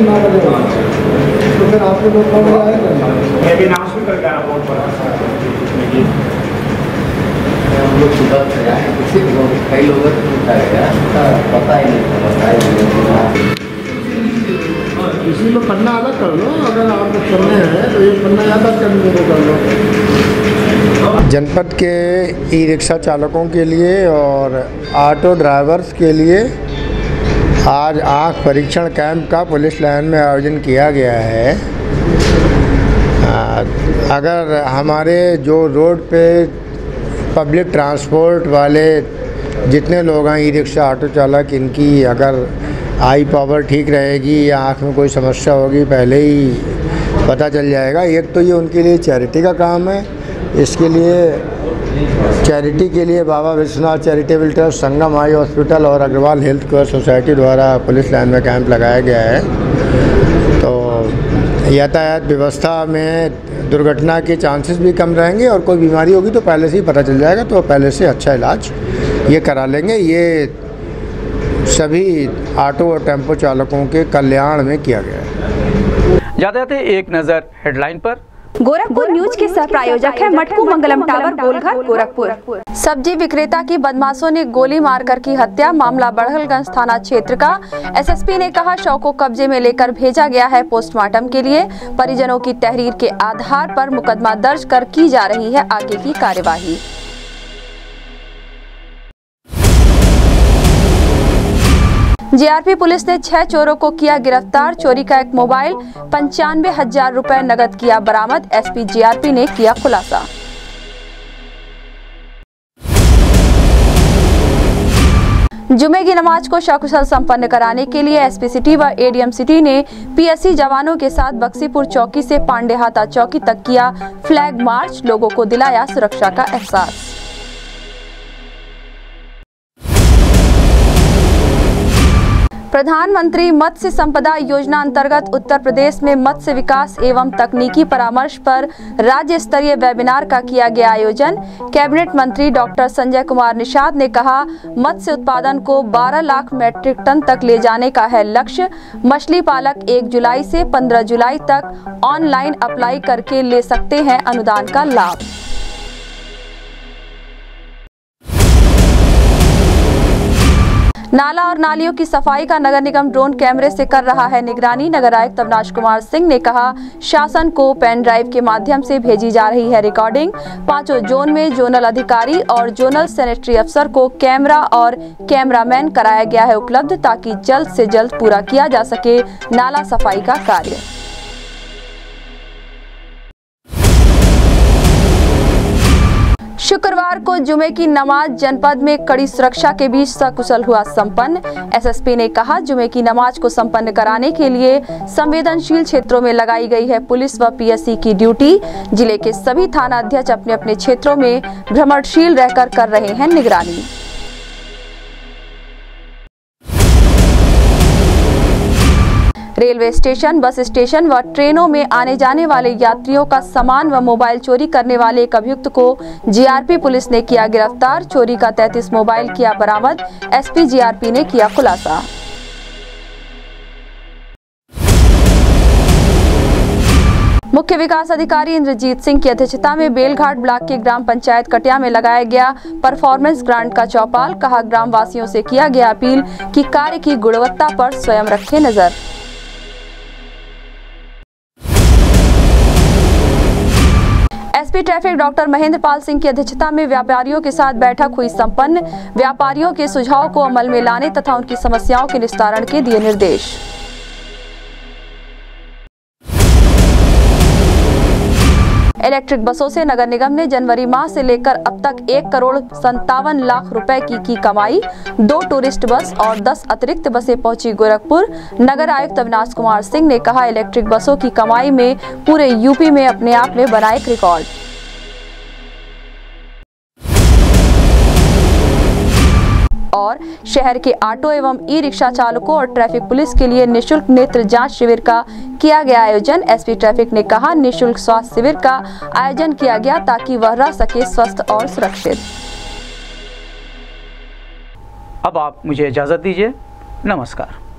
9 बजे तो फिर आपके लोग 9 बजे आए ये भी अनाउंस भी करके आना बहुत बड़ा हम लोग सुबह से आए, कई लोगों को पता ही नहीं। इसी में पन्ना अलग कर लो, अगर आप करने हैं तो ये पन्ना ज़्यादा करने को कर लो। जनपद के ई रिक्शा चालकों के लिए और ऑटो ड्राइवर्स के लिए आज आँख परीक्षण कैंप का पुलिस लाइन में आयोजन किया गया है। अगर हमारे जो रोड पे पब्लिक ट्रांसपोर्ट वाले जितने लोग हैं, ई रिक्शा ऑटो चालक, इनकी अगर आई पावर ठीक रहेगी या आँख में कोई समस्या होगी पहले ही पता चल जाएगा। एक तो ये उनके लिए चैरिटी का काम है, इसके लिए चैरिटी के लिए Baba Vishwanath charitable trust, Sangam eye hospital और अग्रवाल हेल्थ केयर सोसाइटी द्वारा पुलिस लाइन में कैंप लगाया गया है। तो यातायात व्यवस्था में दुर्घटना के चांसेस भी कम रहेंगे और कोई बीमारी होगी तो पहले से ही पता चल जाएगा, तो पहले से अच्छा इलाज ये करा लेंगे। ये सभी ऑटो और टेम्पो चालकों के कल्याण में किया गया है। जाते एक नज़र हेडलाइन पर। गोरखपुर न्यूज के सह प्रायोजक है मटकू मंगलम टावर गोलघर गोरखपुर। सब्जी विक्रेता की बदमाशों ने गोली मारकर की हत्या, मामला बड़हलगंज थाना क्षेत्र का। एसएसपी ने कहा शव को कब्जे में लेकर भेजा गया है पोस्टमार्टम के लिए। परिजनों की तहरीर के आधार पर मुकदमा दर्ज कर की जा रही है आगे की कार्यवाही। जीआरपी पुलिस ने 6 चोरों को किया गिरफ्तार। चोरी का एक मोबाइल, 95,000 रुपए नगद किया बरामद। एसपी जीआरपी ने किया खुलासा। जुमे की नमाज को सकुशल संपन्न कराने के लिए एसपी सिटी व एडीएम सिटी ने पीएससी जवानों के साथ बक्सीपुर चौकी से पांडेहाता चौकी तक किया फ्लैग मार्च। लोगों को दिलाया सुरक्षा का एहसास। प्रधानमंत्री मत्स्य संपदा योजना अंतर्गत उत्तर प्रदेश में मत्स्य विकास एवं तकनीकी परामर्श पर राज्य स्तरीय वेबिनार का किया गया आयोजन। कैबिनेट मंत्री डॉक्टर संजय कुमार निषाद ने कहा मत्स्य उत्पादन को 12 लाख मीट्रिक टन तक ले जाने का है लक्ष्य। मछली पालक 1 जुलाई से 15 जुलाई तक ऑनलाइन अप्लाई करके ले सकते हैं अनुदान का लाभ। नाला और नालियों की सफाई का नगर निगम ड्रोन कैमरे से कर रहा है निगरानी। नगर आयुक्त अविनाश कुमार सिंह ने कहा शासन को पेन ड्राइव के माध्यम से भेजी जा रही है रिकॉर्डिंग। 5 जोन में जोनल अधिकारी और जोनल सैनिटरी अफसर को कैमरा और कैमरामैन कराया गया है उपलब्ध, ताकि जल्द से जल्द पूरा किया जा सके नाला सफाई का कार्य। शुक्रवार को जुमे की नमाज जनपद में कड़ी सुरक्षा के बीच सकुशल हुआ संपन्न। एसएसपी ने कहा जुमे की नमाज को संपन्न कराने के लिए संवेदनशील क्षेत्रों में लगाई गई है पुलिस व पीएससी की ड्यूटी। जिले के सभी थाना अध्यक्ष अपने अपने क्षेत्रों में भ्रमणशील रहकर कर रहे हैं निगरानी। रेलवे स्टेशन, बस स्टेशन व ट्रेनों में आने जाने वाले यात्रियों का सामान व मोबाइल चोरी करने वाले एक अभियुक्त को जीआरपी पुलिस ने किया गिरफ्तार। चोरी का 33 मोबाइल किया बरामद। एसपी जीआरपी ने किया खुलासा। मुख्य विकास अधिकारी इंद्रजीत सिंह की अध्यक्षता में बेलघाट ब्लॉक के ग्राम पंचायत कटिया में लगाया गया परफॉर्मेंस ग्रांट का चौपाल। कहा ग्राम वासियों से किया गया अपील कि कार्य की गुणवत्ता पर स्वयं रखे नजर। SP traffic doctor Mahendra Pal Singh की अध्यक्षता में व्यापारियों के साथ बैठक हुई संपन्न। व्यापारियों के सुझाव को अमल में लाने तथा उनकी समस्याओं के निस्तारण के दिए निर्देश। इलेक्ट्रिक बसों से नगर निगम ने जनवरी माह से लेकर अब तक 1,57,00,000 रुपए की कमाई। 2 टूरिस्ट बस और 10 अतिरिक्त बसें पहुंची गोरखपुर। नगर आयुक्त अविनाश कुमार सिंह ने कहा इलेक्ट्रिक बसों की कमाई में पूरे यूपी में अपने आप में बना एक रिकॉर्ड। और शहर के ऑटो एवं ई रिक्शा चालकों और ट्रैफिक पुलिस के लिए निःशुल्क नेत्र जांच शिविर का किया गया आयोजन। एसपी ट्रैफिक ने कहा निःशुल्क स्वास्थ्य शिविर का आयोजन किया गया ताकि वह रह सके स्वस्थ और सुरक्षित। अब आप मुझे इजाजत दीजिए। नमस्कार।